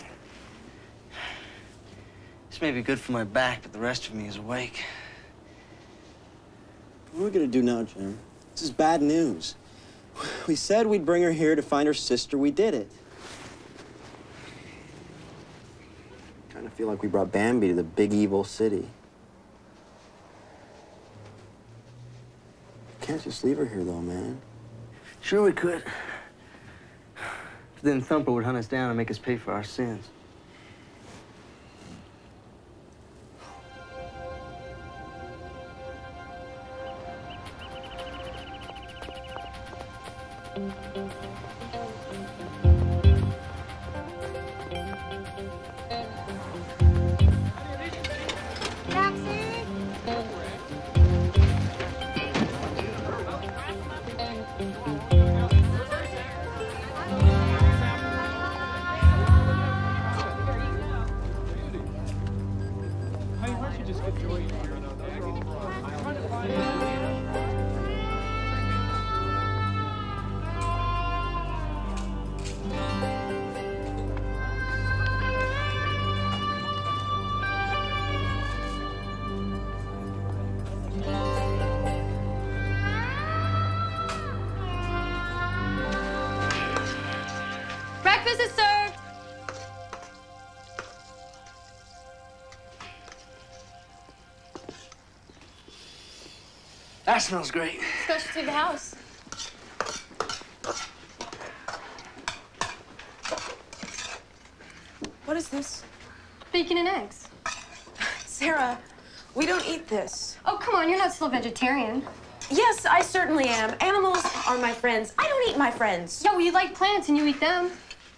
This may be good for my back, but the rest of me is awake. What are we gonna do now, Jim? This is bad news. We said we'd bring her here to find her sister. We did it. Kind of feel like we brought Bambi to the big evil city. Can't just leave her here, though, man. Sure we could. But then Thumper would hunt us down and make us pay for our sins. Breakfast is served. That smells great. Specialty of the house. What is this? Bacon and eggs. Sarah, we don't eat this. Oh, come on, you're not still vegetarian. Yes, I certainly am. Animals are my friends. I don't eat my friends. Yeah, well, you like plants and you eat them.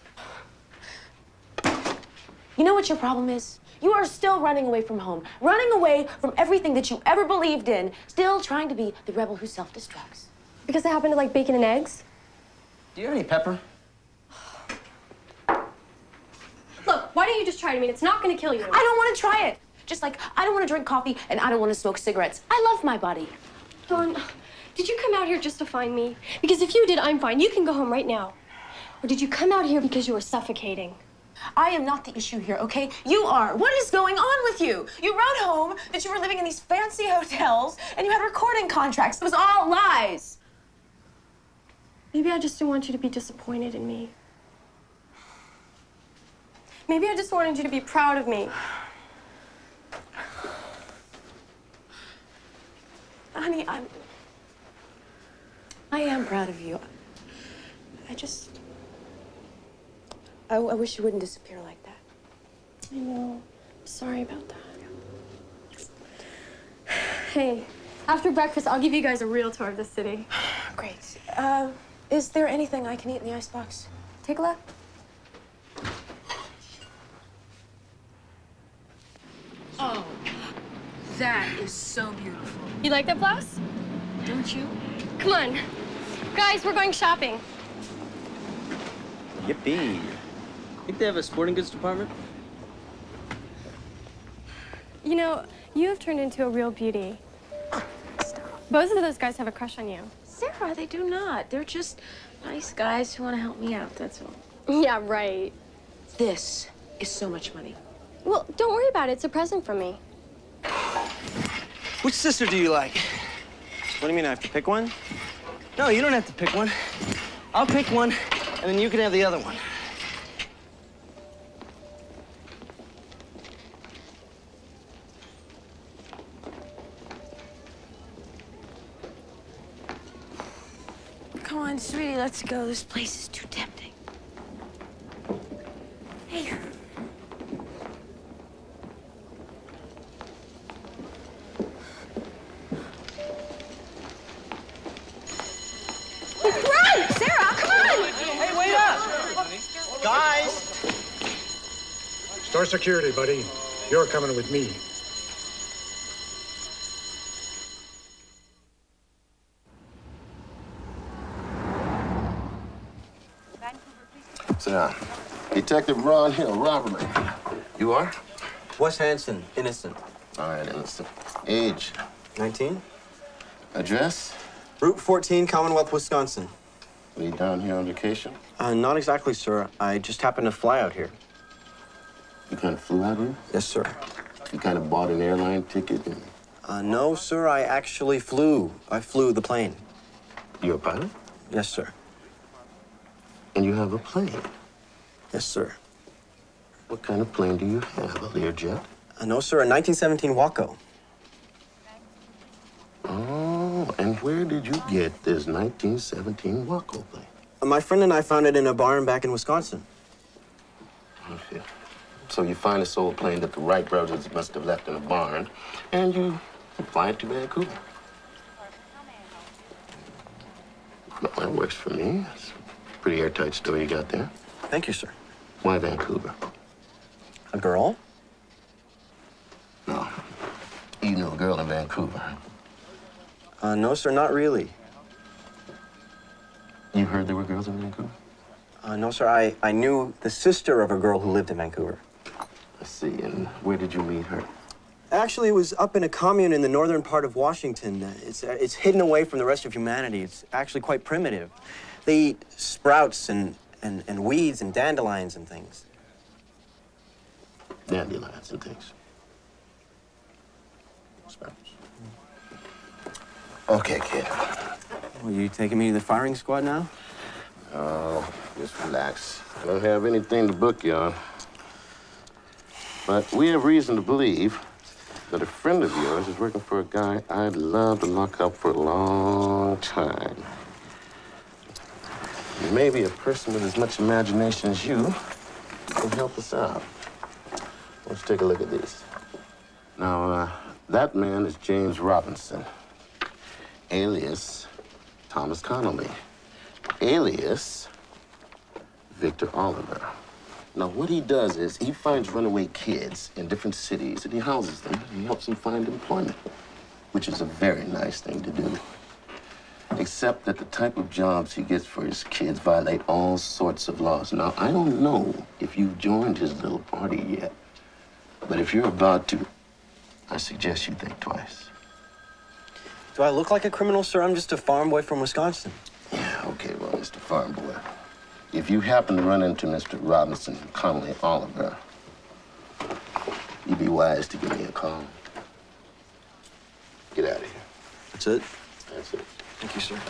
You know what your problem is? You are still running away from home, running away from everything that you ever believed in, still trying to be the rebel who self-destructs. Because I happen to like bacon and eggs? Do you have any pepper? Look, why don't you just try it? I mean, it's not going to kill you. I don't want to try it. Just like I don't want to drink coffee and I don't want to smoke cigarettes. I love my body. Dawn, did you come out here just to find me? Because if you did, I'm fine. You can go home right now. Or did you come out here because you were suffocating? I am not the issue here, okay? You are. What is going on with you? You wrote home that you were living in these fancy hotels and you had recording contracts. It was all lies. Maybe I just didn't want you to be disappointed in me. Maybe I just wanted you to be proud of me. Honey, I'm... I am proud of you. I just... I, I wish you wouldn't disappear like that. I know. Sorry about that. Hey, after breakfast, I'll give you guys a real tour of the city. Great. Uh, is there anything I can eat in the icebox? Take a look. Oh, that is so beautiful. You like that blouse? Don't you? Come on. Guys, we're going shopping. Yippee. Think they have a sporting goods department? You know, you have turned into a real beauty. Both of those guys have a crush on you. Sarah, they do not. They're just nice guys who want to help me out, that's all. Yeah, right. This is so much money. Well, don't worry about it. It's a present from me. Which sister do you like? What do you mean, I have to pick one? No, you don't have to pick one. I'll pick one, and then you can have the other one. Come on, sweetie, let's go. This place is too tempting. Hey. Run! Sarah, come on! Hey, wait up! Guys! Store security, buddy. You're coming with me. Sit down. Detective Ron Hill, robbery. You are? Wes Hanson, innocent. All right, innocent. Age? nineteen. Address? Route fourteen, Commonwealth, Wisconsin. Are you down here on vacation? Uh, not exactly, sir. I just happened to fly out here. You kind of flew out here? Yes, sir. You kind of bought an airline ticket and... Uh, no, sir. I actually flew. I flew the plane. You're a pilot? Yes, sir. And you have a plane? Yes, sir. What kind of plane do you have? A Learjet? Uh, no, sir. A nineteen seventeen Waco. Oh, and where did you get this nineteen seventeen Waco plane? Uh, my friend and I found it in a barn back in Wisconsin. Okay. So you find this old plane that the Wright brothers must have left in a barn, and you fly it to Vancouver. Well, that works for me. It's a pretty airtight story you got there. Thank you, sir. Why Vancouver? A girl? No. You knew a girl in Vancouver. Uh, no, sir, not really. You heard there were girls in Vancouver? Uh, no, sir, I, I knew the sister of a girl who lived in Vancouver. I see, and where did you meet her? Actually, it was up in a commune in the northern part of Washington. Uh, It's, uh, it's hidden away from the rest of humanity. It's actually quite primitive. They eat sprouts and, and, and weeds and dandelions and things. Dandelions and things. Sprouts. Okay, kid. Well, you taking me to the firing squad now? Oh, just relax. I don't have anything to book you on. But we have reason to believe that a friend of yours is working for a guy I'd love to lock up for a long time. Maybe a person with as much imagination as you can help us out. Let's take a look at these. Now, uh, that man is James Robinson, alias Thomas Connolly, alias Victor Oliver. Now, what he does is he finds runaway kids in different cities and he houses them and he helps them find employment, which is a very nice thing to do. Except that the type of jobs he gets for his kids violate all sorts of laws. Now, I don't know if you've joined his little party yet, but if you're about to, I suggest you think twice. Do I look like a criminal, sir? I'm just a farm boy from Wisconsin. Yeah, okay, well, Mister Farm Boy, if you happen to run into Mister Robinson Connolly Oliver, you'd be wise to give me a call. Get out of here. That's it? That's it. Thank you, sir.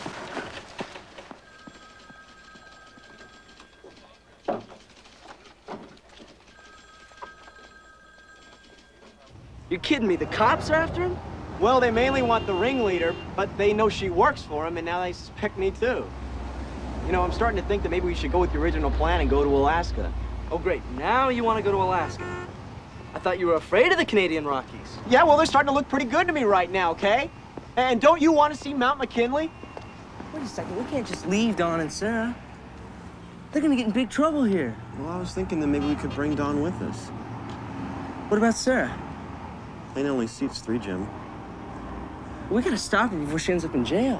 You're kidding me, the cops are after him? Well, they mainly want the ringleader, but they know she works for him, and now they suspect me too. You know, I'm starting to think that maybe we should go with the original plan and go to Alaska. Oh, great. Now you want to go to Alaska. I thought you were afraid of the Canadian Rockies. Yeah, well, they're starting to look pretty good to me right now, okay? And don't you want to see Mount McKinley? Wait a second, we can't just leave Dawn and Sarah. They're gonna get in big trouble here. Well, I was thinking that maybe we could bring Dawn with us. What about Sarah? Plane only seats three, Jim. We gotta stop her before she ends up in jail.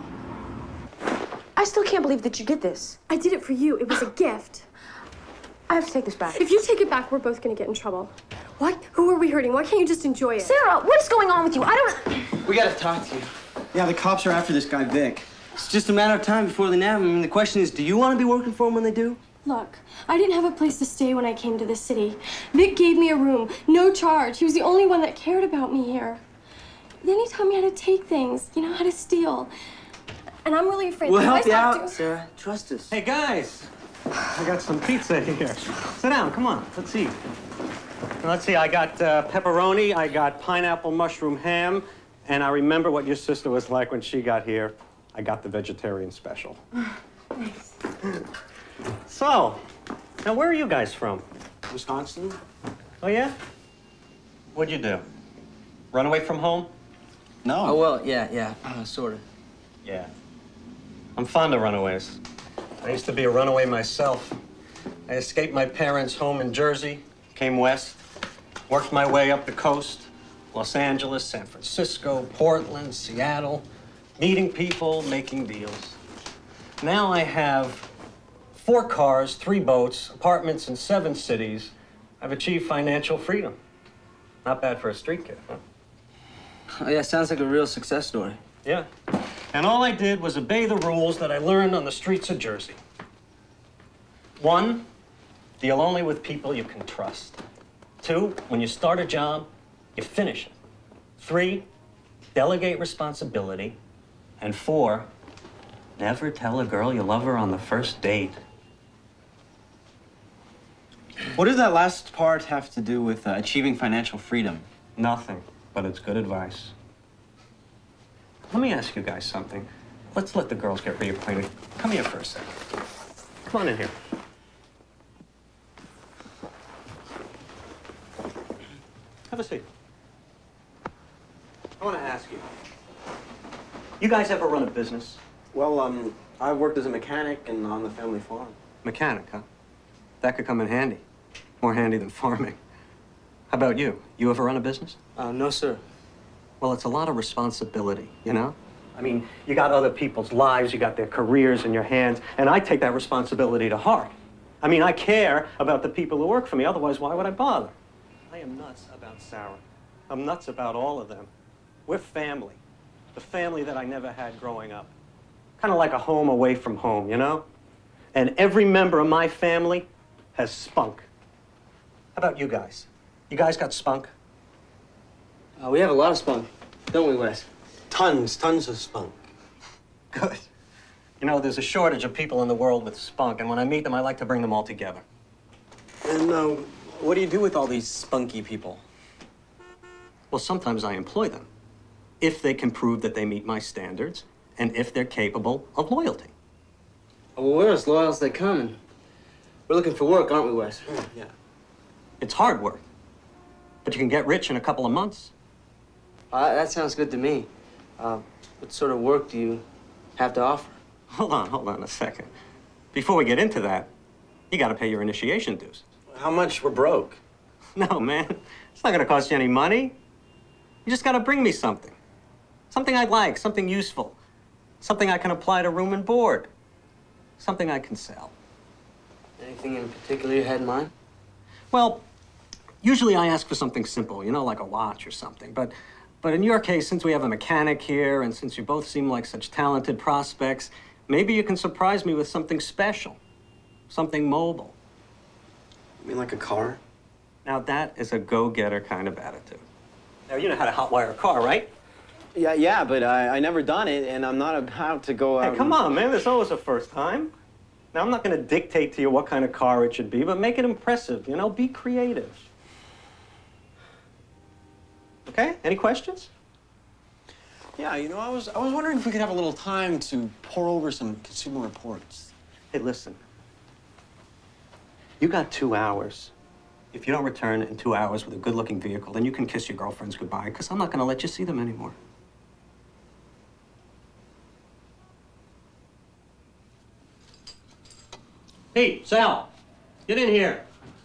I still can't believe that you did this. I did it for you. It was a gift. I have to take this back. If you take it back, we're both gonna get in trouble. What? Who are we hurting? Why can't you just enjoy it? Sarah, what is going on with you? I don't... We gotta talk to you. Yeah, the cops are after this guy, Vic. It's just a matter of time before they nab him. I mean, the question is, do you want to be working for them when they do? Look, I didn't have a place to stay when I came to this city. Vic gave me a room, no charge. He was the only one that cared about me here. Then he taught me how to take things, you know, how to steal. And I'm really afraid We'll that help if you I stop out, doing- Sarah. Trust us. Hey, guys. I got some pizza here. Sit down, come on, let's eat. Let's see, I got uh, pepperoni, I got pineapple mushroom ham, and I remember what your sister was like when she got here. I got the vegetarian special. Thanks. So, now where are you guys from? Wisconsin. Oh, yeah? What'd you do? Run away from home? No. Oh, well, yeah, yeah, uh, sort of. Yeah. I'm fond of runaways. I used to be a runaway myself. I escaped my parents' home in Jersey, came west, worked my way up the coast, Los Angeles, San Francisco, Portland, Seattle, meeting people, making deals. Now I have four cars, three boats, apartments in seven cities. I've achieved financial freedom. Not bad for a street kid, huh? Oh, yeah, sounds like a real success story. Yeah. And all I did was obey the rules that I learned on the streets of Jersey. One, deal only with people you can trust. Two, when you start a job, you finish it. Three, delegate responsibility. And four, never tell a girl you love her on the first date. What does that last part have to do with uh, achieving financial freedom? Nothing, but it's good advice. Let me ask you guys something. let's let the girls get reacquainted. Come here for a second. Come on in here. Have a seat. I want to ask you. You guys ever run a business? Well, um, I worked as a mechanic and on the family farm. Mechanic, huh? That could come in handy. More handy than farming. How about you? You ever run a business? Uh, no, sir. Well, it's a lot of responsibility, you know? I mean, you got other people's lives, you got their careers in your hands, and I take that responsibility to heart. I mean, I care about the people who work for me, otherwise why would I bother? I am nuts about Sarah. I'm nuts about all of them. We're family. The family that I never had growing up. Kind of like a home away from home, you know? And every member of my family has spunk. How about you guys? You guys got spunk? Uh, we have a lot of spunk, don't we, Wes? Tons, tons of spunk. Good. You know, there's a shortage of people in the world with spunk, and when I meet them, I like to bring them all together. And uh, what do you do with all these spunky people? Well, sometimes I employ them, if they can prove that they meet my standards, and if they're capable of loyalty. Well, we're as loyal as they come, and we're looking for work, aren't we, Wes? Yeah. It's hard work, but you can get rich in a couple of months. Uh, that sounds good to me. Uh, what sort of work do you have to offer? Hold on, hold on a second. Before we get into that, you gotta pay your initiation dues. How much? We're broke. No, man. It's not gonna cost you any money. You just gotta bring me something. Something I like, something useful. Something I can apply to room and board. Something I can sell. Anything in particular you had in mind? Well, usually I ask for something simple, you know, like a watch or something. But, but in your case, since we have a mechanic here, and since you both seem like such talented prospects, maybe you can surprise me with something special. Something mobile. You mean like a car? Now that is a go-getter kind of attitude. Now, you know how to hotwire a car, right? Yeah, yeah, but I, I never done it, and I'm not about to go out. Hey, come on, man. There's always a first time. Now, I'm not going to dictate to you what kind of car it should be, but make it impressive, you know? Be creative. Okay? Any questions? Yeah, you know, I was, I was wondering if we could have a little time to pour over some consumer reports. Hey, listen. You got two hours. If you don't return in two hours with a good-looking vehicle, then you can kiss your girlfriends goodbye, because I'm not going to let you see them anymore. Hey, Sal, get in here.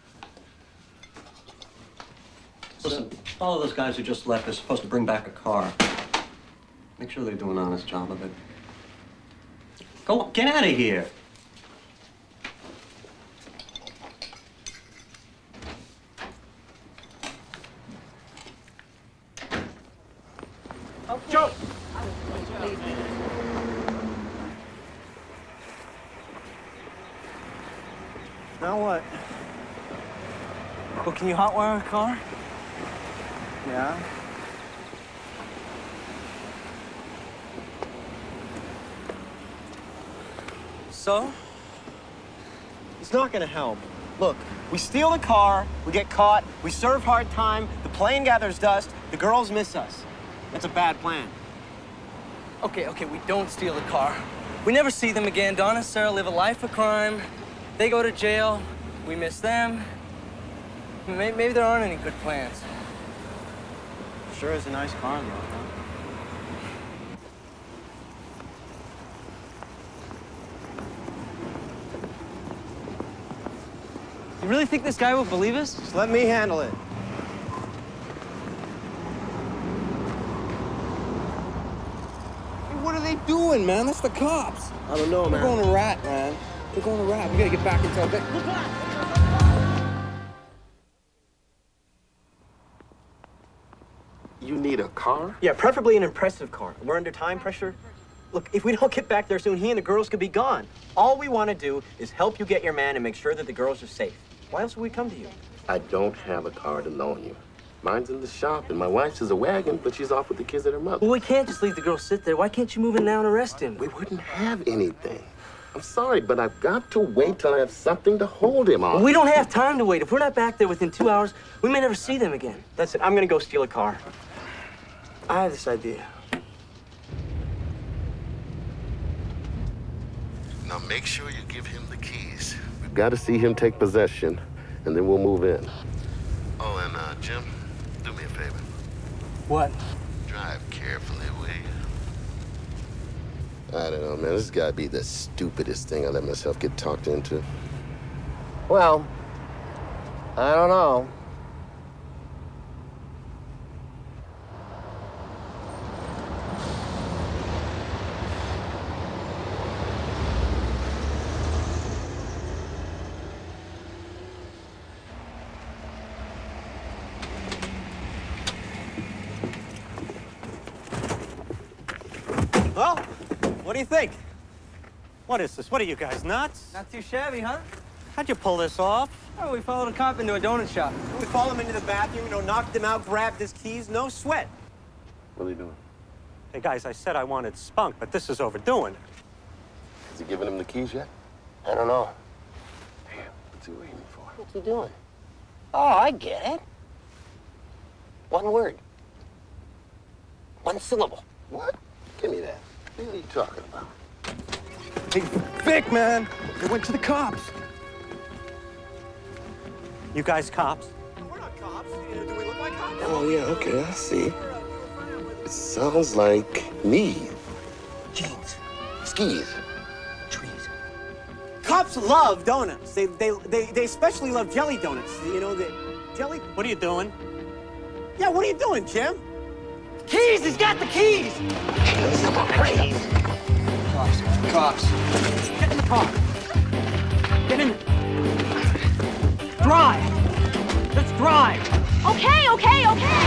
Listen, all of those guys who just left are supposed to bring back a car. Make sure they do an honest job of it. Go on, get out of here. Okay. Joe! Now what? Well, can you hotwire a car? Yeah? So? It's not gonna help. Look, we steal the car, we get caught, we serve hard time, the plane gathers dust, the girls miss us. That's a bad plan. Okay, okay, we don't steal the car. We never see them again. Don and Sarah live a life of crime. They go to jail. We miss them. Maybe, maybe there aren't any good plans. Sure is a nice car, though, huh? You really think this guy will believe us? Just let me handle it. Hey, what are they doing, man? That's the cops. I don't know, man. They're going to rat, man. They're going to rat. We gotta get back and tell Vic. You need a car? Yeah, preferably an impressive car. We're under time pressure. Look, if we don't get back there soon, he and the girls could be gone. All we want to do is help you get your man and make sure that the girls are safe. Why else would we come to you? I don't have a car to loan you. Mine's in the shop, and my wife's is a wagon, but she's off with the kids at her mother. Well, we can't just leave the girl sit there. Why can't you move in now and arrest him? We wouldn't have anything. I'm sorry, but I've got to wait till I have something to hold him on. Well, we don't have time to wait. If we're not back there within two hours, we may never see them again. That's it. I'm gonna go steal a car. I have this idea. make sure you give him the keys. We've got to see him take possession, and then we'll move in. Oh, and uh, Jim, do me a favor. What? Drive carefully, will you? I don't know, man. This has got to be the stupidest thing I let myself get talked into. Well, I don't know. Well, what do you think? What is this? What are you guys, nuts? Not too shabby, huh? How'd you pull this off? Oh, we followed a cop into a donut shop. We followed him into the bathroom, you know, knocked him out, grabbed his keys, no sweat. What are you doing? Hey, guys, I said I wanted spunk, but this is overdoing it. Has he given him the keys yet? I don't know. Damn, what's he waiting for? What's he doing? Oh, I get it. One word. One syllable. What? Give me that. What are you talking about? Hey, Vic, man. They went to the cops. You guys cops? We're not cops. Do we look like cops? Oh, yeah, okay, I see. It sounds like me. Jeans. Skis. Trees. Cops love donuts. They, they, they, they especially love jelly donuts. You know, the jelly... What are you doing? Yeah, what are you doing, Jim? Keys! He's got the keys! Cops. Cops. Get in the car. Get in. Drive. Let's drive. Okay, okay, okay.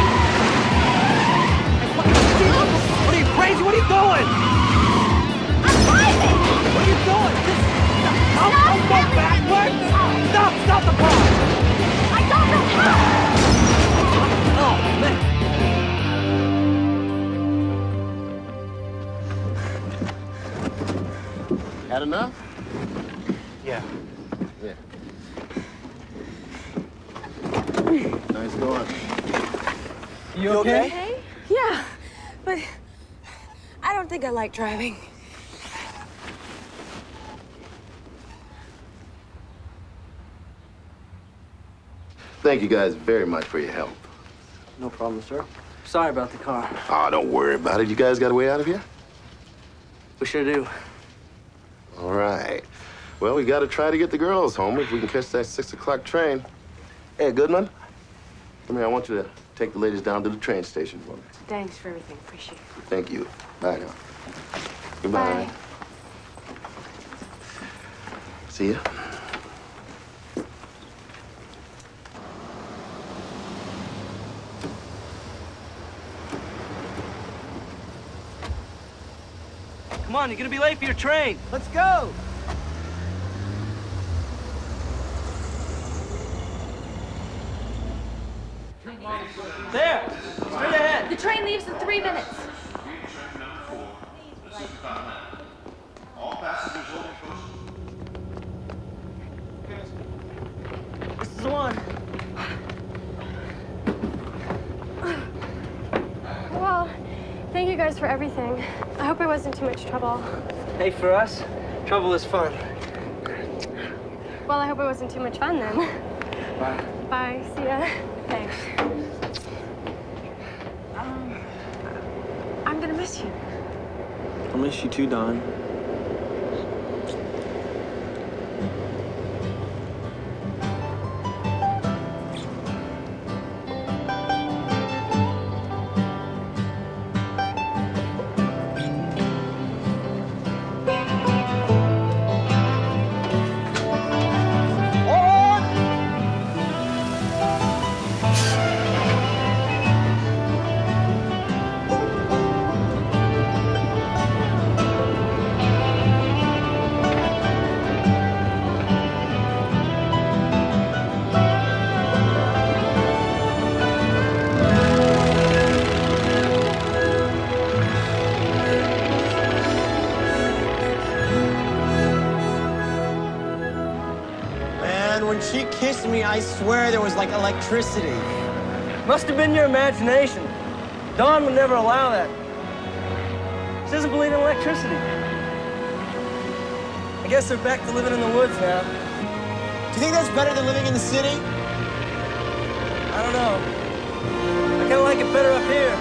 What are you, crazy? What are you doing? I'm driving. What are you doing? Just stop. Don't go backwards. Stop. Stop the car. I don't know how. Oh, man. Had enough? Yeah. Yeah. Nice going. You okay? Okay? Yeah, but I don't think I like driving. Thank you guys very much for your help. No problem, sir. Sorry about the car. Oh, don't worry about it. You guys got a way out of here? We sure do. All right. Well, we got to try to get the girls home if we can catch that six o'clock train. Hey, Goodman, come here. I want you to take the ladies down to the train station for me. Thanks for everything. Appreciate it. Thank you. Bye now. Goodbye. Bye. See ya. Come on, you're gonna be late for your train. Let's go. There, straight ahead. The train leaves in three minutes. This is the one. Well, thank you guys for everything. I hope it wasn't too much trouble. Hey, for us, trouble is fun. Well, I hope it wasn't too much fun then. Bye. Bye. See ya. Thanks. Um, I'm gonna miss you. I'll miss you too, Don. When she kissed me, I swear there was like electricity. Must have been your imagination. Dawn would never allow that. She doesn't believe in electricity. I guess they're back to living in the woods now. Do you think that's better than living in the city? I don't know. I kind of like it better up here.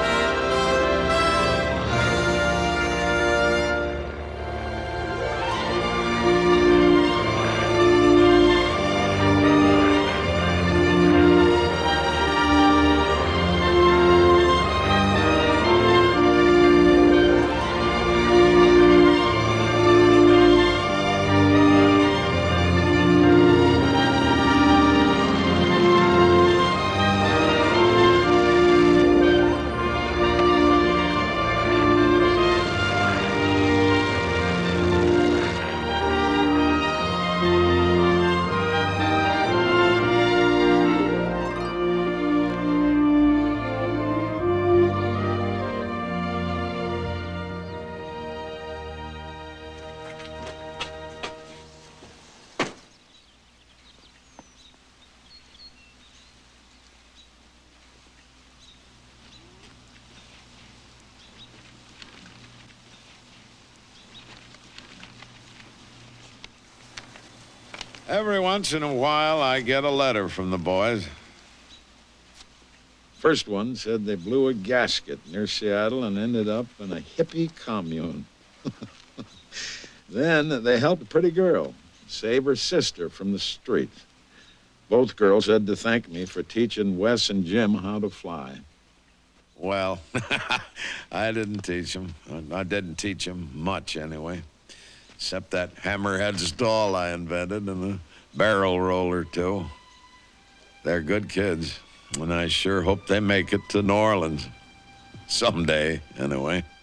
Every once in a while, I get a letter from the boys. First one said they blew a gasket near Seattle and ended up in a hippie commune. Then they helped a pretty girl save her sister from the streets. Both girls had to thank me for teaching Wes and Jim how to fly. Well, I didn't teach them. I didn't teach them much, anyway. Except that hammerhead stall I invented and the barrel roller, too. They're good kids, and I sure hope they make it to New Orleans. Someday, anyway.